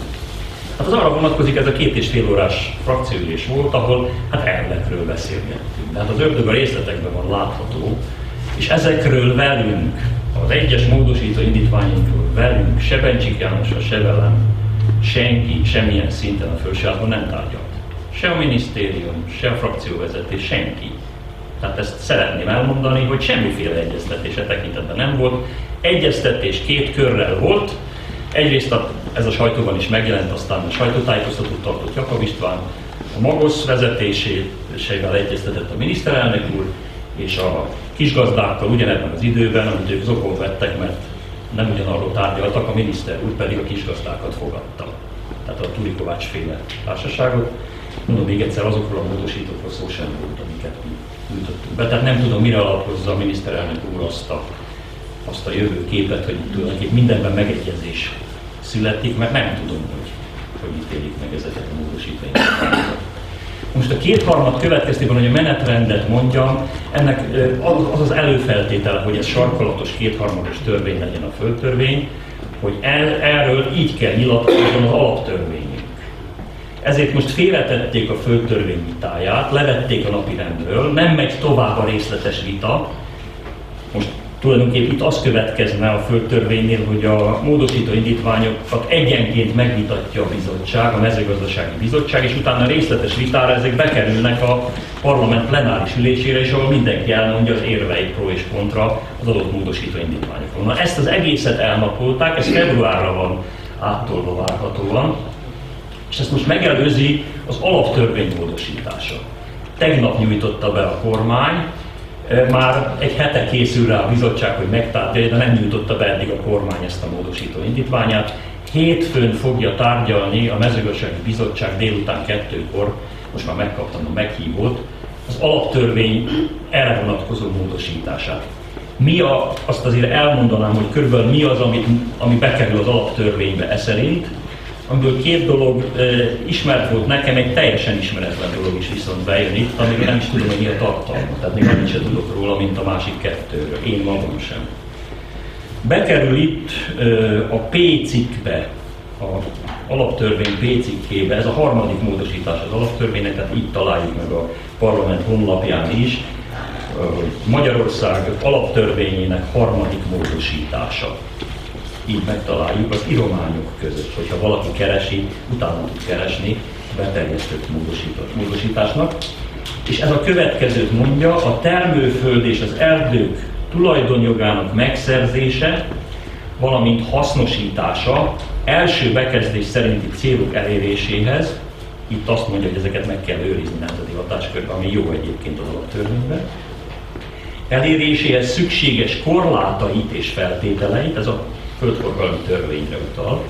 Hát az arra vonatkozik, ez a 2,5 órás frakcióülés volt, ahol hát elvekről beszélgettünk. De hát az ördög a részletekben van látható, és ezekről velünk, az egyes módosító indítványunkról velünk, se Bencsik Jánossal, se velem, senki semmilyen szinten a földsávban nem tárgyalt. Se a minisztérium, se a frakcióvezetés, senki. Tehát ezt szeretném elmondani, hogy semmiféle egyeztetése tekintetben nem volt. Egyeztetés 2 körrel volt. Egyrészt ez a sajtóban is megjelent, aztán a sajtótájékoztatót tartott Jakab István, a Magos vezetésével egyeztetett a miniszterelnök úr, és a kisgazdákkal ugyanebben az időben, amit ők zokon vettek, mert nem ugyanarról tárgyaltak, a miniszter úr pedig a kisgazdákat fogadta. Tehát a Turi Kovács féle társaságot. Mondom még egyszer, azokról a módosítókról szó sem volt, amiket mi nyújtottunk be. Tehát nem tudom, mire alapozza a miniszterelnök úr azt a jövőképet, hogy tulajdonképpen mindenben megegyezés születik, mert nem tudom, hogy ítélik meg ezeket a módosítványokat. Most a kétharmad következtében, hogy a menetrendet mondjam, ennek az az előfeltétele, hogy ez sarkalatos kétharmados törvény legyen a földtörvény, hogy erről így kell nyilatkozni az alaptörvényünk. Ezért most félretették a földtörvény vitáját, levették a napirendről, nem megy tovább a részletes vita. Most tulajdonképpen itt az következne a földtörvénynél, hogy a módosító indítványokat egyenként megvitatja a bizottság, a mezőgazdasági bizottság, és utána részletes vitára ezek bekerülnek a parlament plenáris ülésére, és ahol mindenki elmondja az érveit pro és kontra az adott módosító indítványokról. Na ezt az egészet elnapolták, ez februárra van áttolva várhatóan, és ezt most megelőzi az alaptörvény módosítása. Tegnap nyújtotta be a kormány, már egy hete készül rá a bizottság, hogy megtárgyalja, de nem nyújtotta be eddig a kormány ezt a módosító indítványát. Hétfőn fogja tárgyalni a mezőgazdasági bizottság délután 2-kor, most már megkaptam a meghívót, az alaptörvény erre vonatkozó módosítását. Azt azért elmondanám, hogy körülbelül mi az, ami bekerül az alaptörvénybe szerint, amiből 2 dolog ismert volt nekem, egy teljesen ismeretlen dolog is viszont bejön itt, amiről nem is tudom, hogy mi a tartalma. Tehát még annyit sem tudok róla, mint a másik 2-ről. Én magam sem. Bekerül itt a P cikkbe, az alaptörvény P cikkébe, ez a 3. módosítás az alaptörvénynek, tehát itt találjuk meg a parlament honlapján is, hogy Magyarország alaptörvényének 3. módosítása. Így megtaláljuk az írományok között, hogyha valaki keresi, utána tud keresni, beterjesztett módosításnak. És ez a következőt mondja: a termőföld és az erdők tulajdonjogának megszerzése, valamint hasznosítása első bekezdés szerinti célok eléréséhez, itt azt mondja, hogy ezeket meg kell őrizni nemzeti hatáskörben, ami jó egyébként az alaptörvényben, eléréséhez szükséges korlátait és feltételeit, ez a földforgalmi törvényre utal.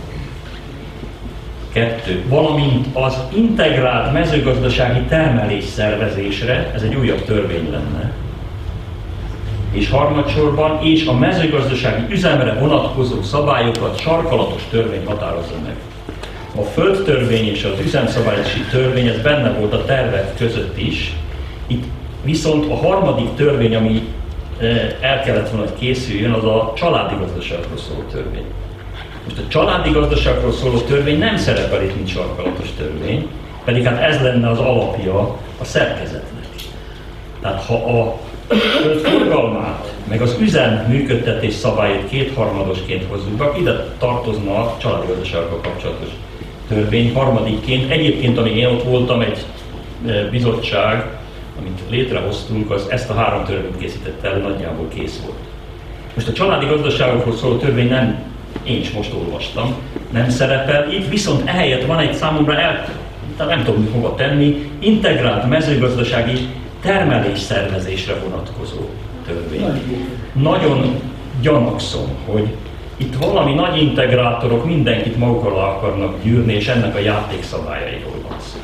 2. Valamint az integrált mezőgazdasági termelés szervezésre, ez egy újabb törvény lenne. És harmadsorban, és a mezőgazdasági üzemre vonatkozó szabályokat sarkalatos törvény határozza meg. A földtörvény és az üzemszabályozási törvény, ez benne volt a tervek között is. Itt viszont a harmadik törvény, ami el kellett volna, hogy készüljön, az a családi gazdaságról szóló törvény. Most a családi gazdaságról szóló törvény nem szerepel itt, mint sarkalatos törvény, pedig hát ez lenne az alapja a szerkezetnek. Tehát ha a földforgalmát, meg az üzem működtetés szabályait kétharmadosként hozzuk be, ide tartozna a családi gazdasággal kapcsolatos törvény harmadikként. Egyébként, amíg én ott voltam, egy bizottság, amit létrehoztunk, az ezt a 3 törvényt készítette el, nagyjából kész volt. Most a családi gazdaságokról szóló törvény én is most olvastam, nem szerepel. Itt viszont ehelyett van egy számomra nem tudom hova tenni, integrált mezőgazdasági termelésszervezésre vonatkozó törvény. Nagyon gyanakszom, hogy itt valami nagy integrátorok mindenkit magukkal akarnak gyűrni, és ennek a játékszabályairól van szó.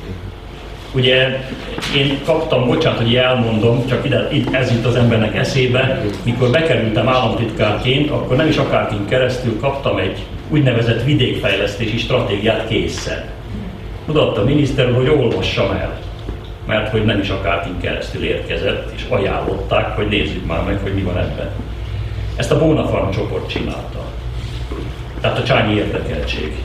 Ugye én kaptam, bocsánat, hogy elmondom, csak ez jut az embernek eszébe, mikor bekerültem államtitkárként, akkor nem is akárkin keresztül kaptam egy úgynevezett vidékfejlesztési stratégiát készen. Odaadta a miniszter úr, hogy olvassam el, mert hogy nem is akárkin keresztül érkezett, és ajánlották, hogy nézzük már meg, hogy mi van ebben. Ezt a Bónafarm csoport csinálta. Tehát a csányi érdekeltség.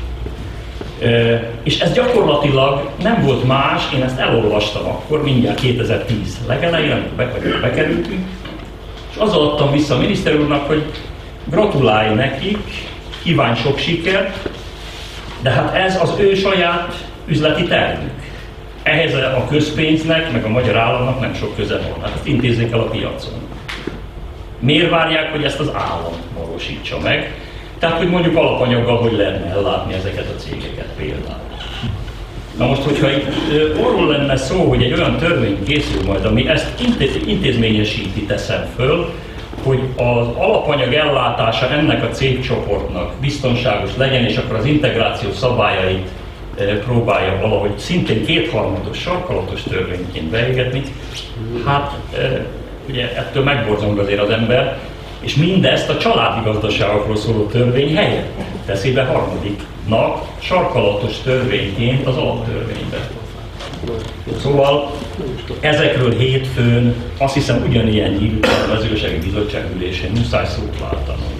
És ez gyakorlatilag nem volt más, én ezt elolvastam akkor, mindjárt 2010 legelején, amikor bekerültünk, és azzal adtam vissza a miniszter úrnak, hogy gratulálj nekik, kívánj sok sikert, de hát ez az ő saját üzleti tervük. Ehhez a közpénznek, meg a magyar államnak nem sok köze van, hát ezt intézzék el a piacon. Miért várják, hogy ezt az állam valósítsa meg? Tehát, hogy mondjuk alapanyaggal hogy lehetne ellátni ezeket a cégeket például. Na most, hogyha itt arról lenne szó, hogy egy olyan törvény készül majd, ami ezt intézményesíti, teszem föl, hogy az alapanyag ellátása ennek a cégcsoportnak biztonságos legyen, és akkor az integráció szabályait próbálja valahogy szintén kétharmados, sarkalatos törvényként beégetni, hát ugye ettől megborzong azért az ember, és mindezt a családi gazdaságokról szóló törvény helyett teszi be harmadiknak, sarkalatos törvényként az alaptörvénybe. Szóval ezekről hétfőn azt hiszem ugyanilyen nyílt a mezőgazdasági bizottság ülésén muszáj szót váltanom.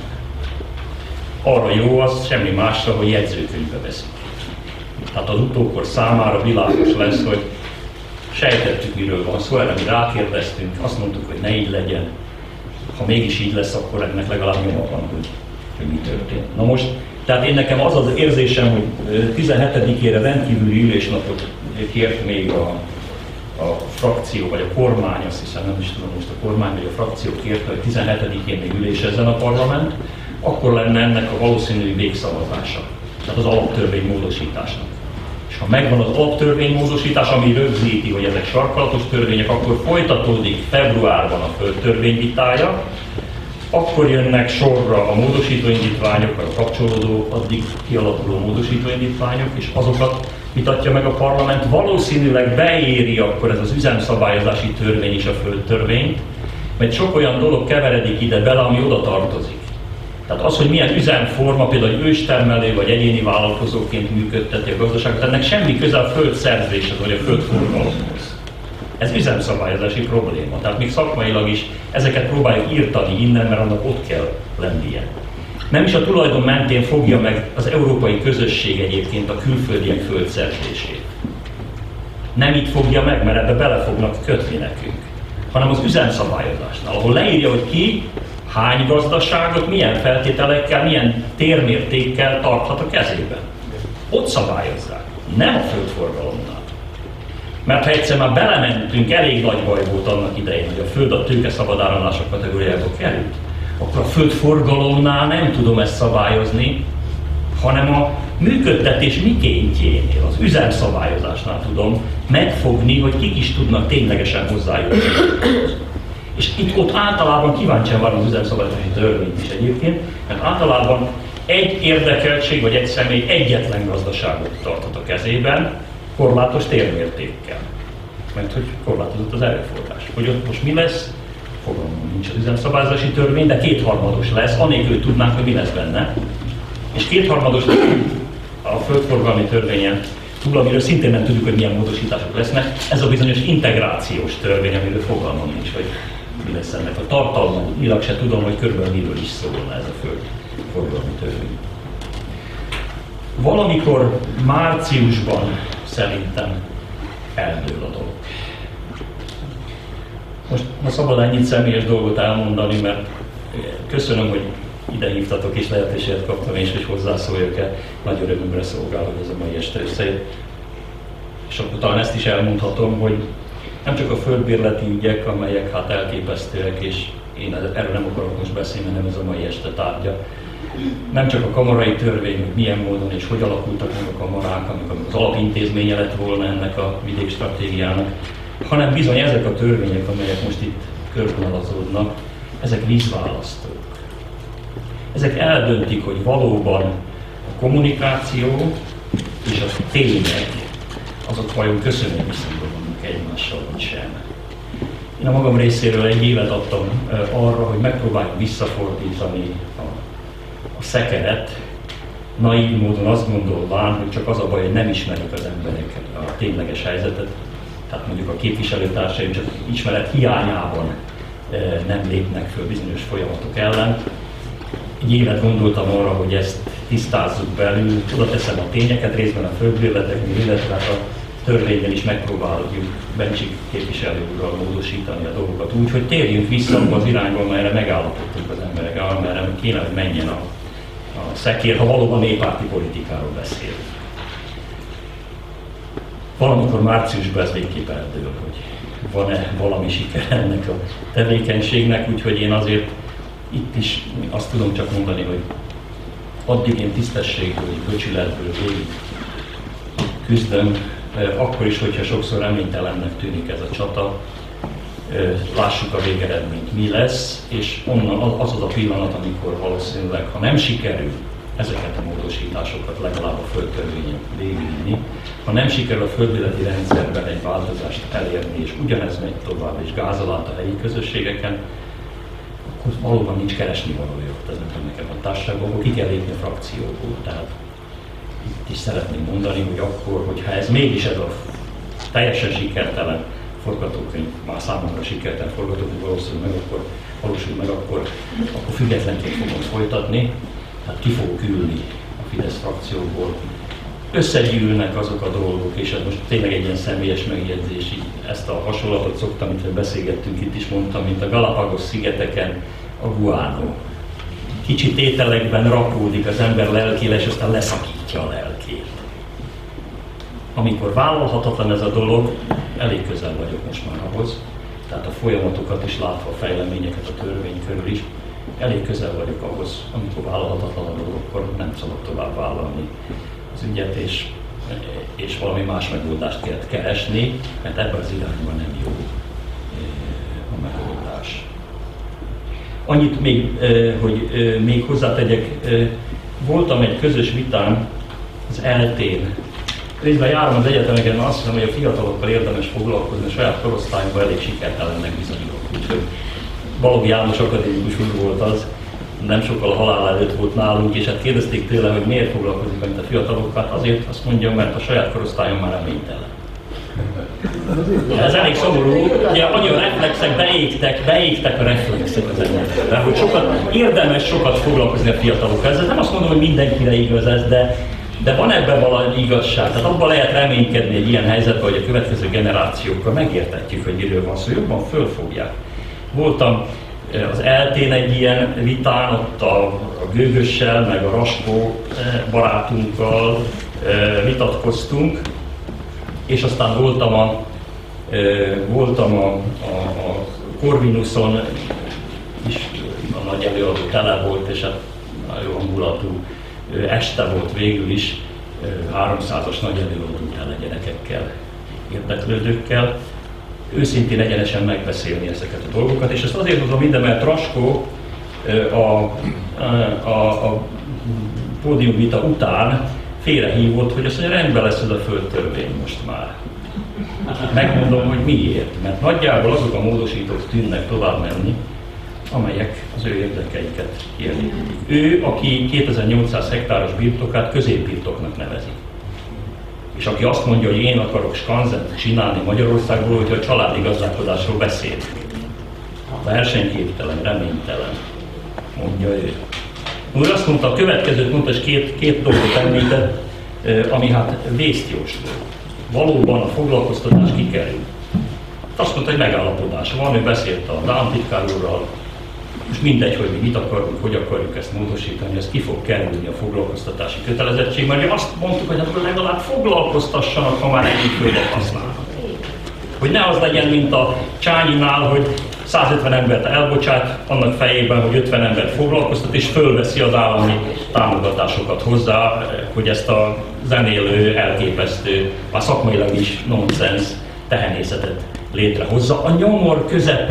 Arra jó az semmi másra, hogy jegyzőkönyvbe veszik. Tehát az utókor számára világos lesz, hogy sejtettük, miről van szó, erre mi rákérdeztünk, azt mondtuk, hogy ne így legyen. Ha mégis így lesz, akkor ennek legalább nyoma van, hogy mi történt. Na most, tehát én nekem az az érzésem, hogy 17-ére rendkívüli ülésnapot kért még a frakció, vagy a kormány, azt hiszem, nem is tudom most a kormány, vagy a frakció kérte, hogy 17-én még ülésezzen a parlament, akkor lenne ennek a valószínű végszavazása, tehát az alaptörvény módosításnak. És ha megvan az alaptörvény módosítás, ami rögzíti, hogy ezek sarkalatos törvények, akkor folytatódik februárban a földtörvény vitája, akkor jönnek sorra a módosítóindítványok, a kapcsolódó, addig kialakuló módosítóindítványok, és azokat vitatja meg a parlament. Valószínűleg beéri akkor ez az üzemszabályozási törvény is a földtörvényt, mert sok olyan dolog keveredik ide bele, ami oda tartozik. Tehát az, hogy milyen üzemforma, például egy őstermelő vagy egyéni vállalkozóként működteti a gazdaságot, ennek semmi köze a földszerzéshez vagy a földforgalomhoz. Ez üzemszabályozási probléma. Tehát még szakmailag is ezeket próbáljuk írtani innen, mert annak ott kell lennie. Nem is a tulajdon mentén fogja meg az európai közösség egyébként a külföldiek földszerzését. Nem itt fogja meg, mert ebbe bele fognak kötni nekünk, hanem az üzemszabályozásnál, ahol leírja, hogy ki hány gazdaságot, milyen feltételekkel, milyen térmértékkel tarthat a kezében. Ott szabályozzák. Nem a földforgalomnál. Mert ha egyszer már belementünk, elég nagy baj volt annak idején, hogy a föld a tőke szabad áramlások kategóriába került, akkor a földforgalomnál nem tudom ezt szabályozni, hanem a működtetés mikéntjénél, az üzemszabályozásnál tudom megfogni, hogy kik is tudnak ténylegesen hozzájutni. És ott általában kíváncsian van az üzemszabályozási törvényt is egyébként, mert általában egy érdekeltség vagy egy személy egyetlen gazdaságot tartott a kezében, korlátos térmértékkel. Mert hogy korlátozott az erőforrás. Hogy ott most mi lesz, fogalmam nincs az üzemszabályozási törvény, de kétharmados lesz, anélkül tudnánk, hogy mi lesz benne. És kétharmados lesz a földforgalmi törvényen túl, amiről szintén nem tudjuk, hogy milyen módosítások lesznek. Ez a bizonyos integrációs törvény, amiről fogalmam nincs, hogy mi lesz ennek a tartalma. Ilag se tudom, hogy körülbelül miről is szólna ez a földforgalmi törvény. Valamikor márciusban szerintem eldől a dolog. Most ha szabad ennyit személyes dolgot elmondani, mert köszönöm, hogy ide hívtatok és lehetőséget kaptam és hogy hozzászóljak-e. Nagy örömömre szolgál, hogy ez a mai este összejött. És akkor talán ezt is elmondhatom, hogy nem csak a földbérleti ügyek, amelyek hát elképesztőek, és én erről nem akarok most beszélni, hanem ez a mai este tárgya. Nem csak a kamarai törvény, hogy milyen módon és hogy alakultak meg a kamarák, amikor az alapintézménye lett volna ennek a vidékstratégiának, hanem bizony ezek a törvények, amelyek most itt körvonalazódnak, ezek vízválasztók. Ezek eldöntik, hogy valóban a kommunikáció és a tények, azok vajon köszönő viszonyban vannak egymással, vagy sem. Én a magam részéről egy évet adtam arra, hogy megpróbáljuk visszafordítani a szekeret, naív módon azt gondolván, hogy csak az a baj, hogy nem ismerik az emberek a tényleges helyzetet. Tehát mondjuk a képviselőtársaim csak ismeret hiányában nem lépnek föl bizonyos folyamatok ellen. Egy évet gondoltam arra, hogy ezt tisztázzuk belül, oda teszem a tényeket, részben a földbérleteknél, illetve a törvényen is megpróbáljuk Bencsik képviselő úrral módosítani a dolgokat úgy, hogy térjünk vissza az irányba, amelyre megállapodtunk az emberek, amerre kéne, hogy menjen a szekér, ha valóban néppárti politikáról beszél. Valamikor márciusban ez végképp eldől, hogy van-e valami siker ennek a tevékenységnek, úgyhogy én azért itt is azt tudom csak mondani, hogy addig én tisztességből, becsületből végig küzdöm, akkor is, hogyha sokszor reménytelennek tűnik ez a csata, lássuk a végeredményt, mi lesz, és onnan az a pillanat, amikor valószínűleg, ha nem sikerül ezeket a módosításokat legalább a földtörvényen végigvinni, ha nem sikerül a földbérleti rendszerben egy változást elérni, és ugyanez megy tovább, és gázol át a helyi közösségeken, akkor valóban nincs keresni valója ott nekem a társaságban, akkor ki kell lépni a frakcióból. Tehát itt is szeretném mondani, hogy akkor, hogyha ez mégis ez a teljesen sikertelen forgatókönyv, már számomra sikertelen forgatókönyv valósul meg, akkor függetlenként fogom folytatni, tehát ki fogok ülni a Fidesz frakcióból. Összegyűlnek azok a dolgok, és ez most tényleg egy ilyen személyes megjegyzés, ezt a hasonlatot szoktam, mint beszélgettünk, itt is mondtam, mint a Galapagos-szigeteken a guánó. Kicsit ételekben rakódik az ember lelkére, és aztán leszakítja a lelkét. Amikor vállalhatatlan ez a dolog, elég közel vagyok most már ahhoz, tehát a folyamatokat is látva, a fejleményeket a törvény körül is, elég közel vagyok ahhoz, amikor vállalhatatlan a dolog, akkor nem szabad tovább vállalni az ügyet, és valami más megoldást kell keresni, mert ebben az irányban nem jó a megoldás. Annyit még, hogy még hozzátegyek, voltam egy közös vitán az eltén. Részben járom az egyetemeken, azt hiszem, hogy a fiatalokkal érdemes foglalkozni, a saját korosztályunkban elég sikertelennek bizonyulok. Úgyhogy Balogh János akadémikus úr volt az, nem sokkal a halál előtt volt nálunk, és hát kérdezték tőle, hogy miért foglalkozik mint a fiatalokkal. Azért azt mondjam, mert a saját korosztályom már reménytelen. Ez elég szomorú, ugye annyira reflexek beégtek a reflexek az emberekre, hogy érdemes sokat foglalkozni a fiatalokkal. Ez nem azt mondom, hogy mindenkire igaz ez, de van ebben valami igazság. Tehát abban lehet reménykedni egy ilyen helyzetben, hogy a következő generációkkal megértetjük, hogy miről van szó, jobban fölfogják. Voltam az eltén egy ilyen vitán, ott a Gőgössel, meg a Raskó barátunkkal, vitatkoztunk, és aztán voltam a Corvinuson is, a nagy előadó tele volt, és hát nagyon hangulatú este volt végül is, 300-as nagy előadó tele gyerekekkel, érdeklődőkkel, őszintén egyenesen megbeszélni ezeket a dolgokat, és ezt azért mondom ide, mert Raskó a pódiumvita után félrehívott, hogy azt mondja, rendben lesz ez a földtörvény most már. Megmondom, hogy miért. Mert nagyjából azok a módosítók tűnnek tovább menni, amelyek az ő érdekeiket kielégítik. Ő, aki 2800 hektáros birtokát középbirtoknak nevezi. És aki azt mondja, hogy én akarok skanzent csinálni Magyarországból, hogyha a családi gazdálkodásról beszél. Versenyképtelen, reménytelen, mondja ő. Úgy azt mondta, a következőt mondta, és két dolgot említett, ami hát vésztjósló. Valóban a foglalkoztatás kikerül. Azt mondta, hogy megállapodás van, ő beszélt az államtitkár úrral, és mindegy, hogy mi mit akarunk, hogy akarjuk ezt módosítani, ez ki fog kerülni a foglalkoztatási kötelezettség, mert azt mondtuk, hogy akkor legalább foglalkoztassanak, ha már ennyi földet használnak. Hogy ne az legyen, mint a Csányinál, hogy 150 embert elbocsát, annak fejében, hogy 50 embert foglalkoztat, és fölveszi az állami támogatásokat hozzá, hogy ezt a zenélő, elképesztő, a szakmailag is nonsens tehenészetet létrehozza. A nyomor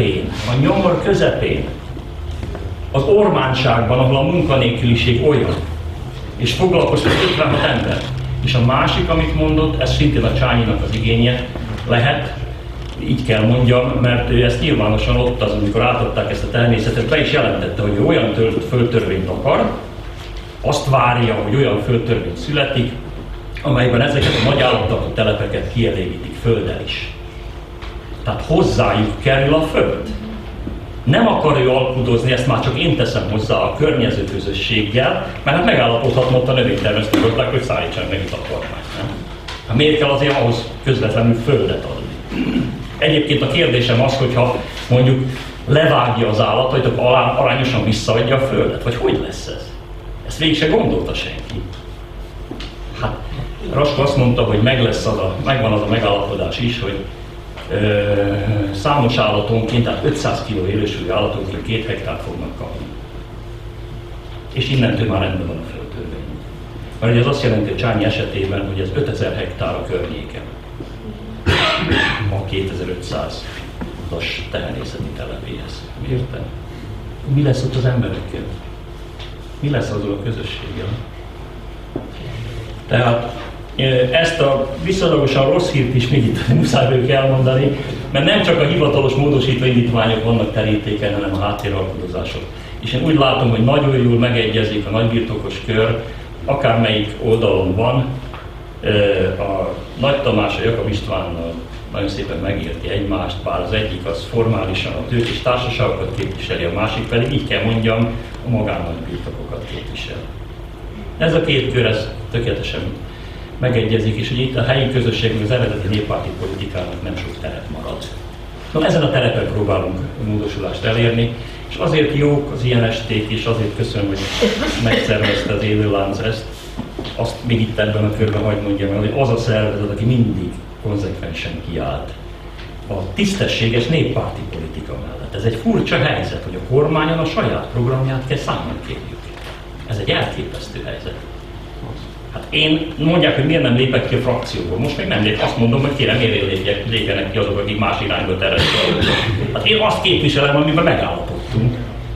közepén, az ormánságban, ahol a munkanélküliség olyan, és foglalkoztat 56 ember. És a másik, amit mondott, ez szintén a Csányinak az igénye lehet, így kell mondjam, mert ő ezt nyilvánosan ott az, amikor átadták ezt a természetet, be is jelentette, hogy ő olyan földtörvényt akar, azt várja, hogy olyan földtörvény születik, amelyben ezeket a nagy állattartó telepeket kielégítik földdel is. Tehát hozzájuk kerül a föld. Nem akar ő alkudozni, ezt már csak én teszem hozzá a környező közösséggel, mert hát megállapodhatna ott a növénytermesztő gazdák, hogy szállítsanak meg itt a kormányt. Hát miért kell azért ahhoz közvetlenül földet adni? Egyébként a kérdésem az, hogyha mondjuk levágja az állatot, akkor arányosan visszaadja a földet, vagy hogy lesz ez? Ezt végig se gondolta senki. Hát Raskó azt mondta, hogy megvan az a megállapodás is, hogy számos állatonként, tehát 500 kg élősülő állatonként 2 hektárt fognak kapni. És innentől már rendben van a földtörvény. Mert ugye az azt jelenti, hogy Csányi esetében, hogy ez 5000 hektár a környéken. A 2500-as tehenészeti telepéhez. Érted? Mi lesz ott az emberekkel? Mi lesz azzal a közösséggel? Tehát ezt a viszonylagosan rossz hírt is még itt muszáj ők elmondani, mert nem csak a hivatalos módosító indítványok vannak terítéken, hanem a háttéralkudozások. És én úgy látom, hogy nagyon jól megegyezik a nagybirtokos kör, akármelyik oldalon van, a Nagy Tamás, a Jakab Istvánnal nagyon szépen megérti egymást, bár az egyik az formálisan a tőkés társaságokat képviseli, a másik pedig, így kell mondjam, a magánnagbirtokokat képvisel. Ez a két kör, ez tökéletesen megegyezik, és hogy itt a helyi közösségnek, az eredeti néppárti politikának nem sok terep marad. No, ezen a terepen próbálunk módosulást elérni, és azért jók az ilyen esték, és azért köszönöm, hogy megszervezte az Élő Lánc ezt. Azt még itt ebben a körben hagyd mondjam el, hogy az a szervezet, aki mindig konzekvensen kiállt a tisztességes néppárti politika mellett. Ez egy furcsa helyzet, hogy a kormányon a saját programját kell számon kérjük. Ez egy elképesztő helyzet. Hát mondják, hogy miért nem lépek ki a frakcióból. Most még nem lép, azt mondom, hogy kérem, miért lépjenek ki azok, akik más irányba terelnek. Hát én azt képviselem, amiben megállapodtunk.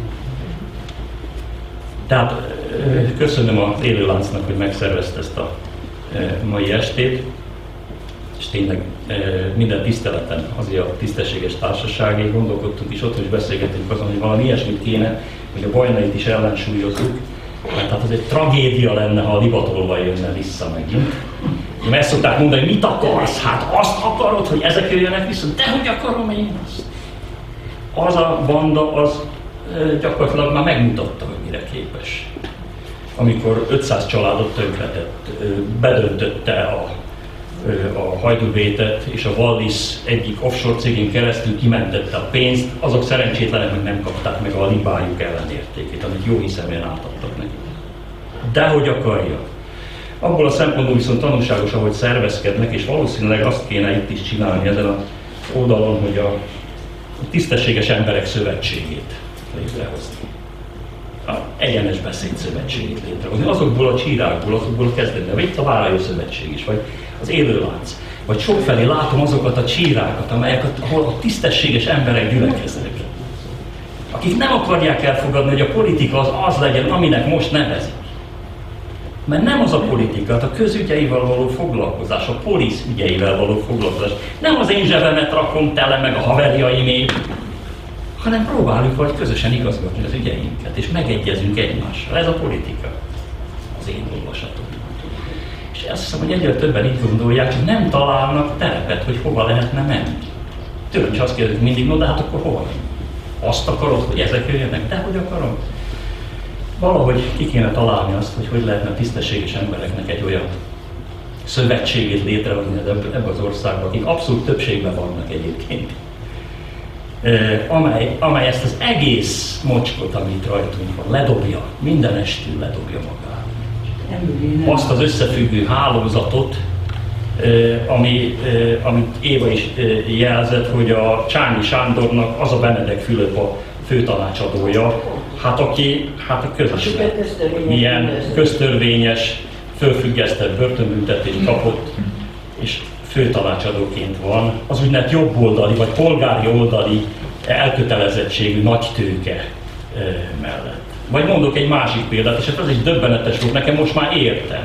Tehát köszönöm az Élő Láncnak, hogy megszervezte ezt a mai estét, és tényleg minden tiszteleten azért a tisztességes társaságért gondolkodtunk, és otthon is beszélgettünk azon, hogy valami ilyesmit kéne, hogy a Bajnait is ellensúlyozzuk, mert hát az egy tragédia lenne, ha a Libatolva jönne vissza megint. Mert ezt szokták mondani, hogy mit akarsz? Hát azt akarod, hogy ezek jöjjenek vissza? De hogy akarom én azt? Az a banda, az gyakorlatilag már megmutatta, hogy mire képes. Amikor 500 családot tönkretett, bedöntötte a Hajdúvétet, és a Wallis egyik offshore cégén keresztül kimentette a pénzt, azok szerencsétlenek, hogy nem kapták meg a libájuk ellenértékét, amit jó hiszeműen átadtak neki. De hogy akarja. Abból a szempontból viszont tanulságos, ahogy szervezkednek, és valószínűleg azt kéne itt is csinálni ezen az oldalon, hogy a tisztességes emberek szövetségét létrehozni. A egyenes beszéd szövetségét létrehozni. Azokból a csírákból, azokból a kezdetben, vagy itt a Vállaló Szövetség is, vagy az Élőlánc. Vagy sokfelé látom azokat a csírákat, ahol a tisztességes emberek gyülekeznek. Akik nem akarják elfogadni, hogy a politika az legyen, aminek most nevezik. Mert nem az a politika, a közügyeivel való foglalkozás, a polisz ügyeivel való foglalkozás. Nem az én zsebemet rakom tele, meg a haverjaimé, hanem próbáljuk vagy közösen igazgatni az ügyeinket, és megegyezünk egymással. Ez a politika, az én olvasatom. És azt hiszem, hogy egyre többen így gondolják, hogy nem találnak terepet, hogy hova lehetne menni. Tőlem is azt kérdezik mindig, no de hát akkor hova menni? Azt akarod, hogy ezek jöjjenek? De hogy akarom? Valahogy ki kéne találni azt, hogy lehetne tisztességes embereknek egy olyan szövetségét létrehozni ebbe az országba, akik abszolút többségben vannak egyébként, amely ezt az egész mocskot, amit rajtunk van, ledobja, mindenestül ledobja magát. Azt az összefüggő hálózatot, amit Éva is jelzett, hogy a Csányi Sándornak az a Benedek Fülöp a főtanácsadója, aki közösen milyen köztörvényes, fölfüggesztett börtönbüntetést kapott, és főtanácsadóként van, az úgynevezett jobboldali vagy polgári oldali elkötelezettségű nagy tőke mellett. Vagy mondok egy másik példát, és ez is döbbenetes volt, nekem most már értem,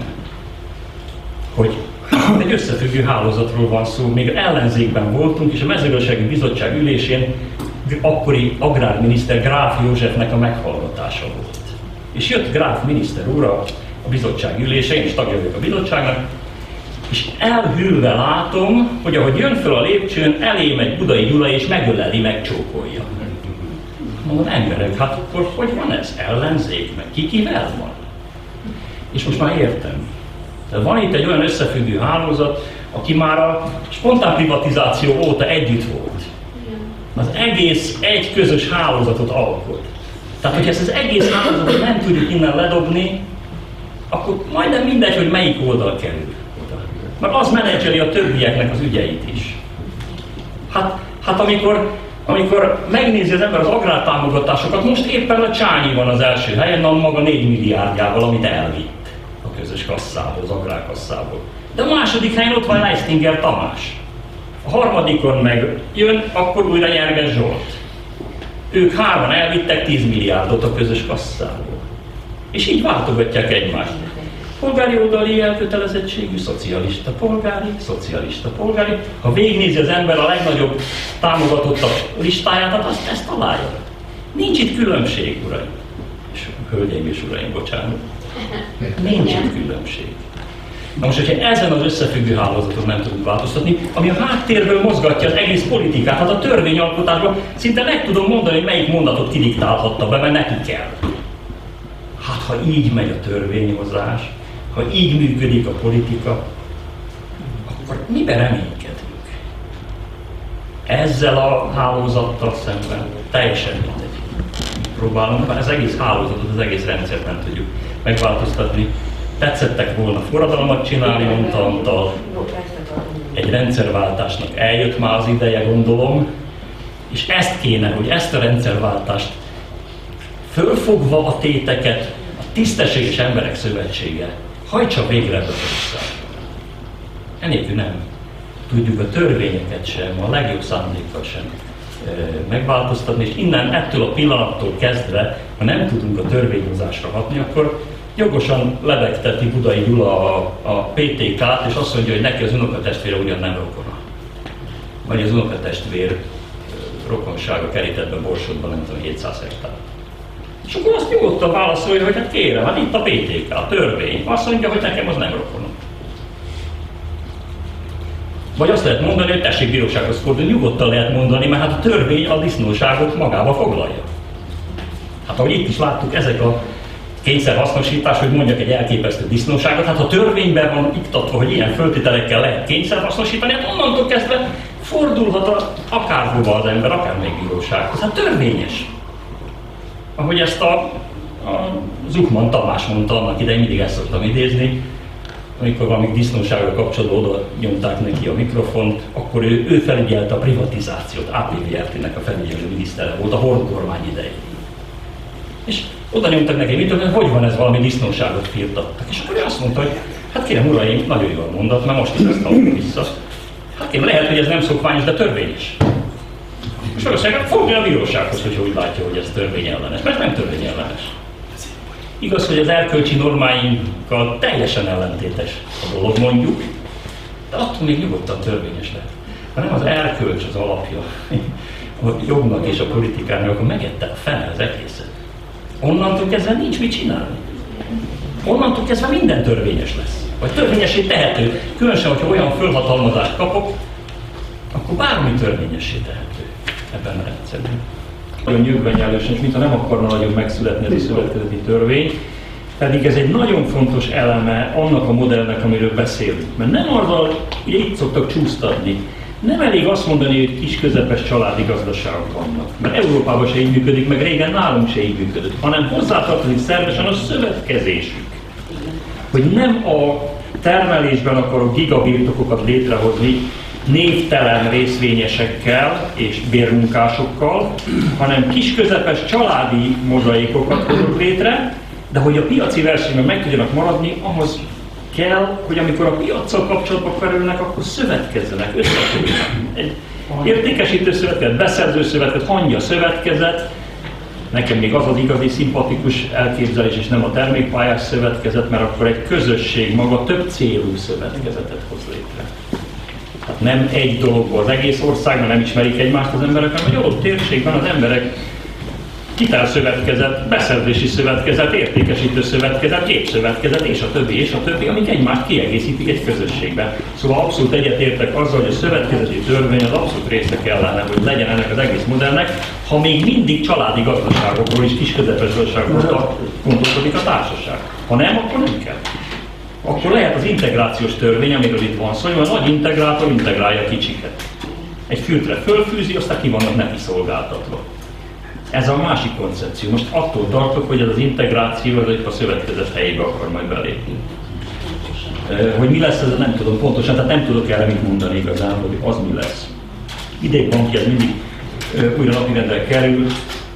hogy egy összefüggő hálózatról van szó, még ellenzékben voltunk, és a Mezőgazdasági Bizottság ülésén akkori agrárminiszter Gráf Józsefnek a meghallgatása volt. És jött Gráf miniszter úr a bizottság ülésén, és tagja vagyok a bizottságnak, és elhűlve látom, hogy ahogy jön föl a lépcsőn, elém egy Budai Gyula, és megöleli, megcsókolja. Mondom, emberek, hát akkor hogy van ez? Ellenzék, meg kivel van? És most már értem. Tehát van itt egy olyan összefüggő hálózat, aki már a spontán privatizáció óta együtt volt. Az egész egy közös hálózatot alkot. Tehát, hogy ezt az egész hálózatot nem tudjuk innen ledobni, akkor majdnem mindegy, hogy melyik oldal kerül oda. Mert az menedzseli a többieknek az ügyeit is. Hát amikor megnézi az ember az agrártámogatásokat, most éppen a Csányi van az első helyen, a maga 4 milliárdjával, amit elvitt a közös kasszából, az agrárkasszából. De a második helyen ott van Leistinger Tamás. A harmadikon meg jön, akkor újra Nyerges Zsolt. Ők hárman elvittek 10 milliárdot a közös kasszából. És így váltogatják egymást. Polgári oldali elkötelezettségű szocialista, polgári. Ha végignézi az ember a legnagyobb támogatottak listáját, hát azt ezt találja. Nincs itt különbség, uraim. És hölgyeim és uraim, bocsánat. Nincs itt különbség. Na most, hogyha ezen az összefüggő hálózaton nem tudunk változtatni, ami a háttérből mozgatja az egész politikát, hát a törvényalkotásban szinte meg tudom mondani, hogy melyik mondatot kidiktálhatta be, mert neki kell. Hát ha így megy a törvényhozás, ha így működik a politika, akkor miben reménykedünk? Ezzel a hálózattal szemben teljesen mindegy. Próbálunk, mert az egész hálózatot, az egész rendszert nem tudjuk megváltoztatni. Tetszettek volna forradalmat csinálni, mondta Antal. Egy rendszerváltásnak eljött már az ideje, gondolom, és ezt kéne, hogy ezt a rendszerváltást fölfogva a téteket, a tisztességes emberek szövetsége hajtsa végre ebbe az országba. Enélkül nem tudjuk a törvényeket sem, a legjobb szándékkal sem megváltoztatni, és innen ettől a pillanattól kezdve, ha nem tudunk a törvényhozásra hatni, akkor jogosan lebegteti Budai Gyula a PTK-t, és azt mondja, hogy neki az unokatestvére ugyan nem rokona. Vagy az unokatestvér rokonsága kerített be Borsodban, nem tudom, 700 hektár. És akkor azt nyugodtan válaszolja, hogy hát kérem, hát itt a PTK, a törvény. Azt mondja, hogy nekem az nem rokonom. Vagy azt lehet mondani, hogy tessék bírósághoz fordulni, nyugodtan lehet mondani, mert hát a törvény a disznóságot magába foglalja. Hát ahogy itt is láttuk, ezek a kényszerhasznosítás, hogy mondjak egy elképesztő disznóságot, hát ha törvényben van iktatva, hogy ilyen föltételekkel lehet kényszerhasznosítani, hát onnantól kezdve fordulhat akárhova az ember, akár még bírósághoz. Hát törvényes. Ahogy ezt a Zuchman Tamás mondta annak idején, mindig ezt szoktam idézni, amikor valami disznósággal kapcsolatban oda nyomták neki a mikrofont, akkor ő felügyelte a privatizációt, APVRT-nek a felügyelő minisztere volt a Horn kormány idején. És oda nyomtak neki, mit tudom, hogy van ez, valami disznóságot firtattak. És akkor ő azt mondta, hogy hát kérem uraim, nagyon jól mondat, mert most is ezt hallom vissza. Hát kérem, lehet, hogy ez nem szokványos, de törvényes. És valószínűleg fogja a bírósághoz, hogy úgy látja, hogy ez törvényellenes, mert nem törvényellenes. Igaz, hogy az erkölcsi normáinkkal teljesen ellentétes a dolog, mondjuk, de attól még nyugodtan törvényes lehet. Ha nem az erkölcs az alapja a jognak és a politikának, akkor megette a fene az egészet. Onnantól kezdve nincs mit csinálni. Onnantól kezdve minden törvényes lesz. Vagy törvényessé tehető. Különösen, hogyha olyan fölhatalmazást kapok, akkor bármi törvényessé tehető ebben a rendszerben. Nagyon nyögvenyelősen, és mintha nem akarna nagyon megszületni ez a szövetkezeti törvény, pedig ez egy nagyon fontos eleme annak a modellnek, amiről beszélünk. Mert nem azzal, ugye itt szoktak csúsztatni, nem elég azt mondani, hogy kis közepes családi gazdaságok vannak, mert Európában se így működik, meg régen nálunk se így működött, hanem hozzátartozik szervesen a szövetkezésük. Hogy nem a termelésben akarok gigabirtokokat létrehozni, névtelen részvényesekkel és bérmunkásokkal, hanem kisközepes családi mozaikokat hozok létre, de hogy a piaci versenyben meg tudjanak maradni, ahhoz kell, hogy amikor a piaccal kapcsolatba kerülnek, akkor szövetkezzenek, összefogjanak. Egy értékesítő szövetkezet, beszerző szövetkezet, hangya szövetkezet, nekem még az az igazi szimpatikus elképzelés, és nem a termékpályás szövetkezet, mert akkor egy közösség maga több célú szövetkezetet hoz létre. Hát nem egy dologból az egész országban nem ismerik egymást az emberek, hanem egy adott térségben az emberek hitelszövetkezet, beszerzési szövetkezet, értékesítő szövetkezet, gépszövetkezet és a többi, amik egymást kiegészítik egy közösségbe. Szóval abszolút egyetértek azzal, hogy a szövetkezeti törvény az abszolút része kellene, hogy legyen ennek az egész modellnek, ha még mindig családi gazdaságokról és kisközepes gazdaságokról gondolkodik a társaság. Ha nem, akkor nem kell. Akkor lehet az integrációs törvény, amiről itt van szó, hogy a nagy integrátor integrálja a kicsiket. Egy filtre fölfűzi, aztán ki vannak neki szolgáltatva. Ez a másik koncepció. Most attól tartok, hogy ez az integráció az a szövetkezet helyébe akar majd belépni. Hogy mi lesz, ez nem tudom pontosan, tehát nem tudok erre mit mondani igazán, hogy az mi lesz. Idegbanki ez mindig újra napirendre kerül,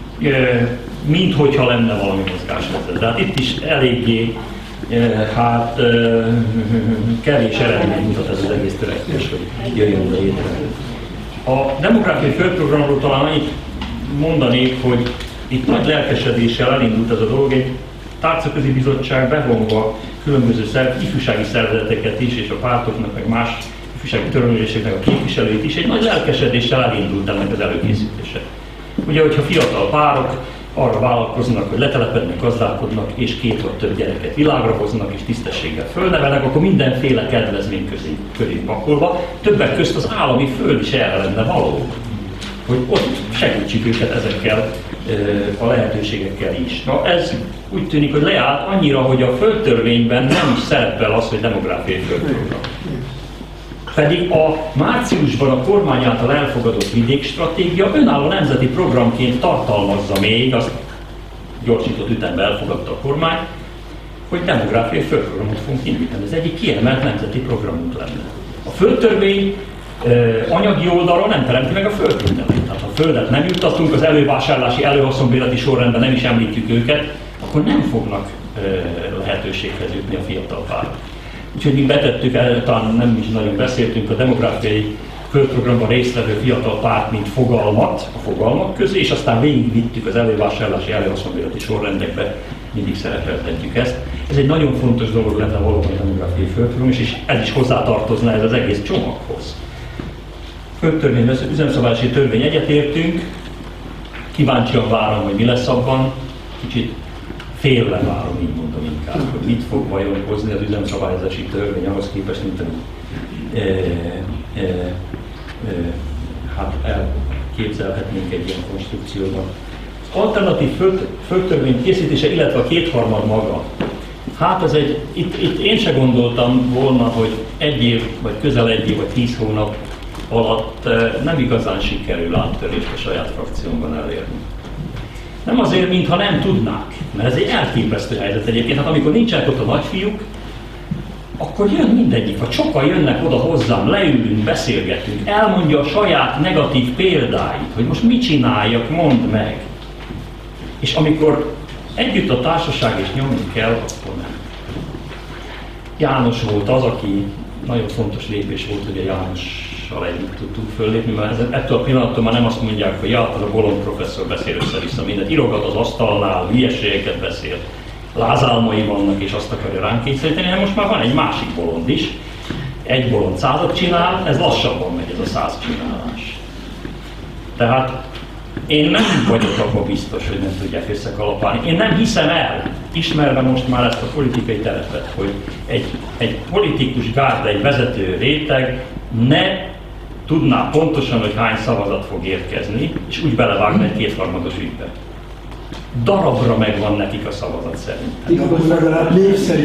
minthogyha lenne valami mozgásrendszer. De hát itt is eléggé kevés eredmény mutat ez az egész törekvés, hogy jöjjön létre. A demográfiai földprogramról talán annyit mondanék, hogy itt nagy lelkesedéssel elindult ez a dolog, egy tárcaközi bizottság bevonva különböző ifjúsági szervezeteket is, és a pártoknak, meg más ifjúsági törvényéseknek a képviselőit is, egy nagy lelkesedéssel elindult ennek az előkészítése. Ugye, hogyha fiatal párok arra vállalkoznak, hogy letelepednek, gazdálkodnak, és 2 vagy több gyereket világra hoznak, és tisztességgel fölnevelnek, akkor mindenféle kedvezmény közé pakolva, többek közt az állami föld is erre lenne való, hogy ott segítsük őket ezekkel a lehetőségekkel is. Na ez úgy tűnik, hogy leállt annyira, hogy a földtörvényben nem is szerepel az, hogy demográfiai földprogram. Pedig a márciusban a kormány által elfogadott vidékstratégia önálló nemzeti programként tartalmazza még, azt gyorsított ütemben elfogadta a kormány, hogy demográfiai földprogramot fogunk indítani. Ez egyik kiemelt nemzeti programunk lenne. A földtörvény anyagi oldalról nem teremti meg a földtörvényt. Tehát ha a földet nem juttatunk, az elővásárlási, előhaszonbérleti sorrendben nem is említjük őket, akkor nem fognak lehetőséghez jutni a fiatal párok. Úgyhogy mi betettük, talán nem is nagyon beszéltünk a demográfiai földprogramban résztvevő fiatal párt, mint fogalmat a fogalmak közé, és aztán végigvittük az elővásárlási, előhaszonbérleti sorrendekbe, mindig szerepeltetjük ezt. Ez egy nagyon fontos dolog lenne valóban a demográfiai földprogram, és ez is hozzátartozna ez az egész csomaghoz. Földtörvény, az üzemszabályozási törvény egyetértünk, kíváncsian várom, hogy mi lesz abban, kicsit félve várom, így mondom inkább, hogy mit fog vajon hozni az üzemszabályozási törvény ahhoz képest, mint hát elképzelhetnénk egy ilyen konstrukcióban. Az alternatív földtörvény készítése, illetve a kétharmad maga. Hát ez itt én se gondoltam volna, hogy 1 év, vagy közel 1 év, vagy 10 hónap alatt nem igazán sikerül áttörést a saját frakciómban elérni. Nem azért, mintha nem tudnák, mert ez egy elképesztő helyzet egyébként. Hát amikor nincsenek ott a nagyfiúk, akkor jön mindegyik, vagy sokan jönnek oda hozzám, leülünk, beszélgetünk, elmondja a saját negatív példáit, hogy most mit csináljak, mondd meg. És amikor együtt a társaság is nyomni kell, akkor nem. János volt az, aki nagyon fontos lépés volt, hogy a Jánossal együtt tudtunk föllépni, mert ettől a pillanattól már nem azt mondják, hogy az a bolond professzor beszél össze-vissza mindent, írogat az asztalnál, hülyeségeket beszél, lázálmai vannak és azt akarja ránk kényszeríteni, hanem most már van egy másik bolond is. Egy bolond 100-at csinál, ez lassabban megy ez a 100 csinálás. Tehát én nem vagyok abban biztos, hogy nem tudják összekalapálni. Én nem hiszem el, ismerve most már ezt a politikai terepet, hogy egy politikus gárda, egy vezető réteg ne tudná pontosan, hogy hány szavazat fog érkezni, és úgy belevágni egy kétharmados ügybe. Darabra megvan nekik a szavazat szerintem.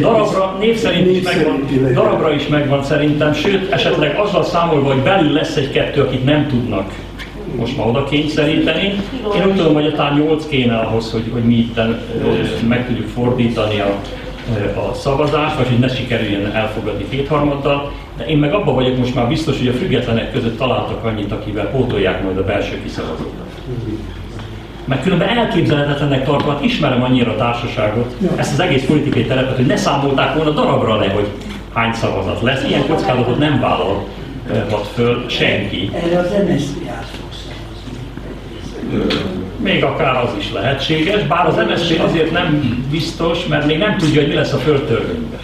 Darabra is megvan szerintem, sőt, esetleg azzal számolva, hogy belül lesz egy-kettő, akit nem tudnak most már oda kényszeríteni. Én úgy tudom, hogy talán 8 kéne ahhoz, hogy mi itt meg tudjuk fordítani a szavazást, vagy hogy ne sikerüljön elfogadni kétharmaddal. De én meg abban vagyok most már biztos, hogy a függetlenek között találtak annyit, akivel pótolják majd a belső kiszavazókat. Mert különben elképzelhetetlennek tartom, hát ismerem annyira a társaságot, ezt az egész politikai terepet, hogy ne számolták volna darabra le, hogy hány szavazat lesz. Ilyen kockázatot nem vállalhat föl senki. Erre az MSZP át fog szavazni. Még akár az is lehetséges, bár az MSZP azért nem biztos, mert még nem tudja, hogy mi lesz a földtörvényben.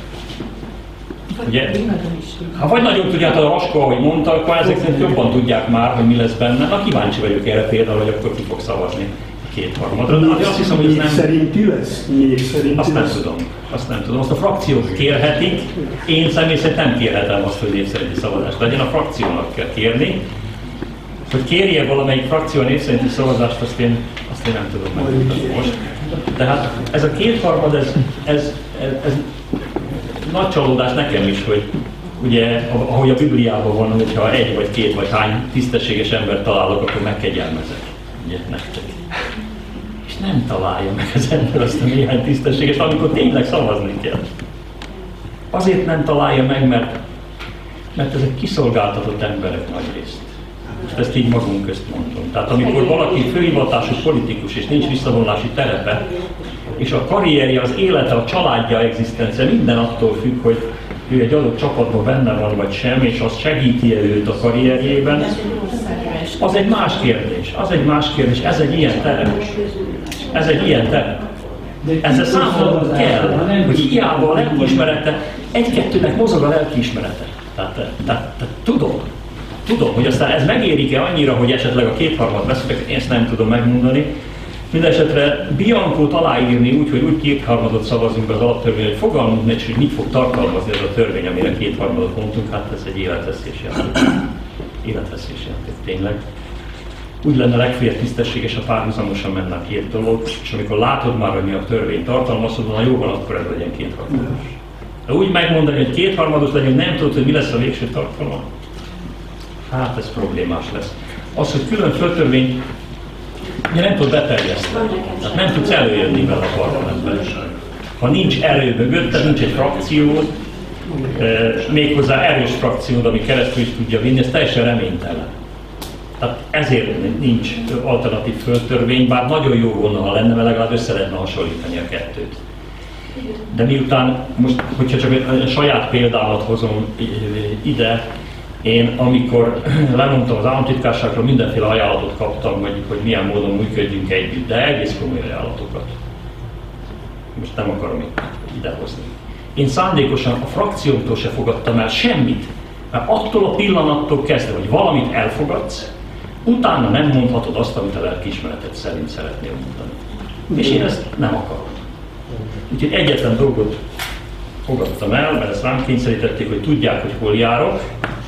Ugye? Ha vagy nagyon tudják, a Raska, ahogy mondta, akkor ezek szerint jobban tudják már, hogy mi lesz benne. Na kíváncsi vagyok erre például, hogy akkor ki fog szavazni kétharmadra. De azt hiszem, hogy ez nem... szerinti lesz? Azt nem tudom. Azt a frakciók kérhetik. Én személy szerint nem kérhetem azt, hogy név szerinti szavazást legyen. A frakciónak kell kérni. Hogy kérje valamelyik frakció a név szerinti szavazást, azt én nem tudom megmutatni most. Tehát ez a kétharmad, ez nagy csalódás nekem is, hogy ugye, ahogy a Bibliában van, hogyha egy vagy két vagy hány tisztességes embert találok, akkor megkegyelmezek. Ugye, nektek. És nem találja meg az ember azt a néhány tisztességes, amikor tényleg szavazni kell. Azért nem találja meg, mert ezek kiszolgáltatott emberek nagy részt. Most ezt így magunk közt mondom. Tehát amikor valaki főhivatású politikus és nincs visszavonulási terepe, és a karrierje, az élete, a családja, egzisztencia minden attól függ, hogy ő egy adott csapatban benne van vagy sem, és az segíti őt a karrierjében, az egy más kérdés. Ez egy ilyen terep. Ezzel számolnunk kell, hogy hiába a lelkiismerete, egy-kettőnek mozog a lelkiismerete. Tehát tudom, hogy aztán ez megérik-e annyira, hogy esetleg a kétharmad vesztek, én ezt nem tudom megmondani. Mindenesetre Biancót aláírni úgy, hogy úgy kétharmadot szavazunk be az alaptörvény, hogy fogalmunk nincs, hogy mit fog tartalmazni ez a törvény, amire kétharmadot mondtunk, hát ez egy életveszélyes játék tényleg. Úgy lenne legfeljebb tisztességes, ha párhuzamosan menne a két dolog, és amikor látod már, hogy mi a törvény tartalmazod, na jó van, akkor ez legyen kétharmados. De úgy megmondani, hogy kétharmados legyen, nem tudod, hogy mi lesz a végső tartalma, hát ez problémás lesz. Az, hogy külön földtörvény nem tud beterjeszteni, tehát nem tudsz előjönni vele a parlamentben. Ha nincs erő mögötte, nincs egy frakció, méghozzá erős frakciód, ami keresztül is tudja vinni, ez teljesen reménytelen. Tehát ezért nincs alternatív földtörvény, bár nagyon jó volna, ha lenne, mert legalább össze lehetne hasonlítani a kettőt. De miután, most, hogyha csak a saját példámat hozom ide, én amikor lemondtam az államtitkárságról, mindenféle ajánlatot kaptam, hogy milyen módon működjünk együtt, de egész komoly ajánlatokat. Most nem akarom itt idehozni. Én szándékosan a frakciómtól se fogadtam el semmit, mert attól a pillanattól kezdve, hogy valamit elfogadsz, utána nem mondhatod azt, amit a lelkiismereted szerint szeretnél mondani. És én ezt nem akarom. Úgyhogy egyetlen dolgot fogadtam el, mert ezt rám kényszerítették, hogy tudják, hogy hol járok.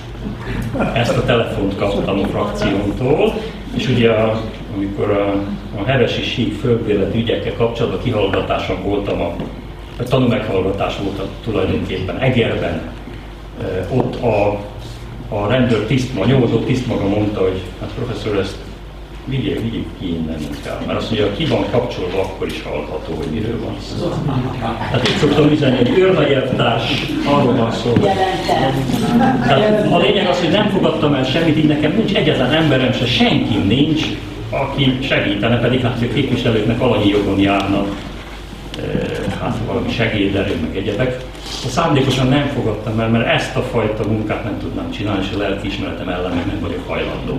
Ezt a telefont kaptam a frakciómtól, és ugye amikor a Hevesi sík földbérleti ügyekkel kapcsolatban kihallgatáson voltam, a tanúmeghallgatás volt tulajdonképpen Egerben, ott a rendőr tiszt, a nyomozó tiszt maga mondta, hogy hát professzor, ezt vigyük ki innen inkább. Mert azt mondja, ki van kapcsolva, akkor is hallható, hogy miről van szó. Tehát itt szoktam üzenni, hogy őrnagyelvtárs, arról van szó. Tehát a lényeg az, hogy nem fogadtam el semmit, így nekem nincs egyetlen emberem se, senki nincs, aki segítene, pedig hát a képviselőknek alanyi jogon járnak, hát valami segéderő, meg egyebek. Szándékosan nem fogadtam el, mert ezt a fajta munkát nem tudnám csinálni, és a lelkiismeretem ellen meg nem vagyok hajlandó.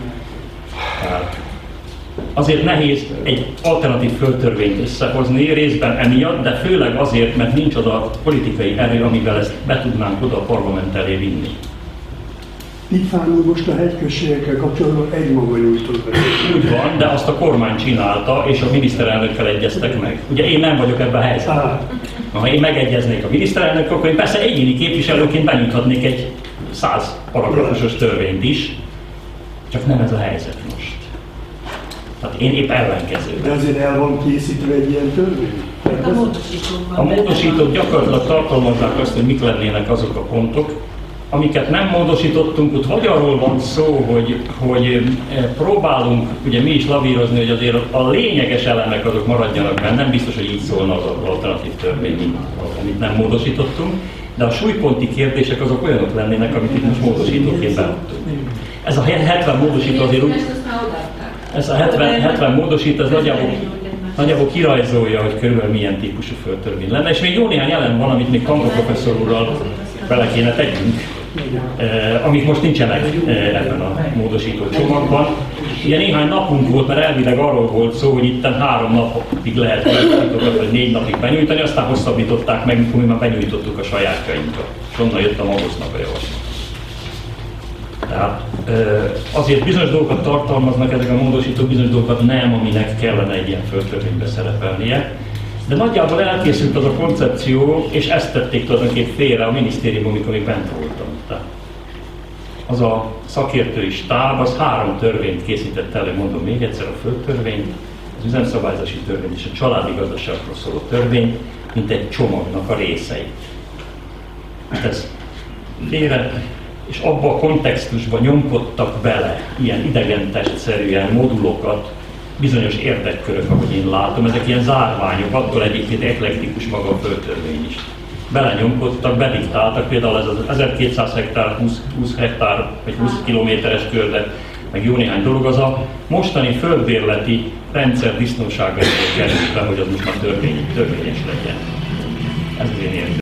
Tehát azért nehéz egy alternatív földtörvényt összehozni, részben emiatt, de főleg azért, mert nincs oda politikai erő, amivel ezt be tudnánk oda a parlament elé vinni. Pifán most a hegyközségekkel kapcsolatban egymaga nyújtott be. Úgy van, de azt a kormány csinálta, és a miniszterelnökkel egyeztek meg. Ugye én nem vagyok ebben a helyzetben. Ha én megegyeznék a miniszterelnökkel, akkor én persze egyéni képviselőként benyújthatnék egy 100 paragrafusos törvényt is, csak nem ez a helyzet most. Tehát én épp ellenkező. De azért el van készítve egy ilyen törvény? A módosítók gyakorlatilag tartalmazzák azt, hogy mik lennének azok a pontok, amiket nem módosítottunk, ott vagy arról van szó, hogy próbálunk ugye mi is lavírozni, hogy azért a lényeges elemek azok maradjanak benne, nem biztos, hogy így szólna az alternatív törvény, amit nem módosítottunk, de a súlyponti kérdések azok olyanok lennének, amit itt most módosítóként beadtunk. Ez a 70 módosító azért úgy... Ez a 70 módosító, az nagyjából kirajzolja, hogy körülbelül milyen típusú földtörvény lenne, és még jó néhány elem van, amit még Kandor professzor úrral bele kéne tegyünk, amik most nincsenek ebben a módosító csomagban. Ugye néhány napunk volt, mert elvileg arról volt szó, hogy itten 3 napig lehet módosítókat, vagy 4 napig benyújtani, aztán hosszabbították meg, mikor mi már benyújtottuk a sajátjainkat. És onnan jött a magosnak a javaslat. Tehát azért bizonyos dolgokat tartalmaznak ezek a módosítók, bizonyos dolgokat nem, aminek kellene egy ilyen földtörvénybe szerepelnie. De nagyjából elkészült az a koncepció, és ezt tették tulajdonképpen félre a minisztériumban, amikor még bent voltam. Tehát az a szakértői stáb, az 3 törvényt készített elő, mondom még egyszer, a földtörvényt, az üzemszabályzási törvényt és a családi gazdaságról szóló törvényt, mint egy csomagnak a részeit. Ez félre, és abba a kontextusban nyomkodtak bele ilyen idegen testszerűen modulokat, bizonyos érdekkörök, ahogy én látom, ezek ilyen zárványok, attól egyébként eklektikus maga a földtörvény is. Belenyomkodtak, bediktáltak, például ez az 1200 hektár, 20 hektár vagy 20 kilométeres körbe, meg jó néhány dolog, az a mostani földbérleti rendszer disznóságáról került be, hogy az most már törvényes legyen. Ez az én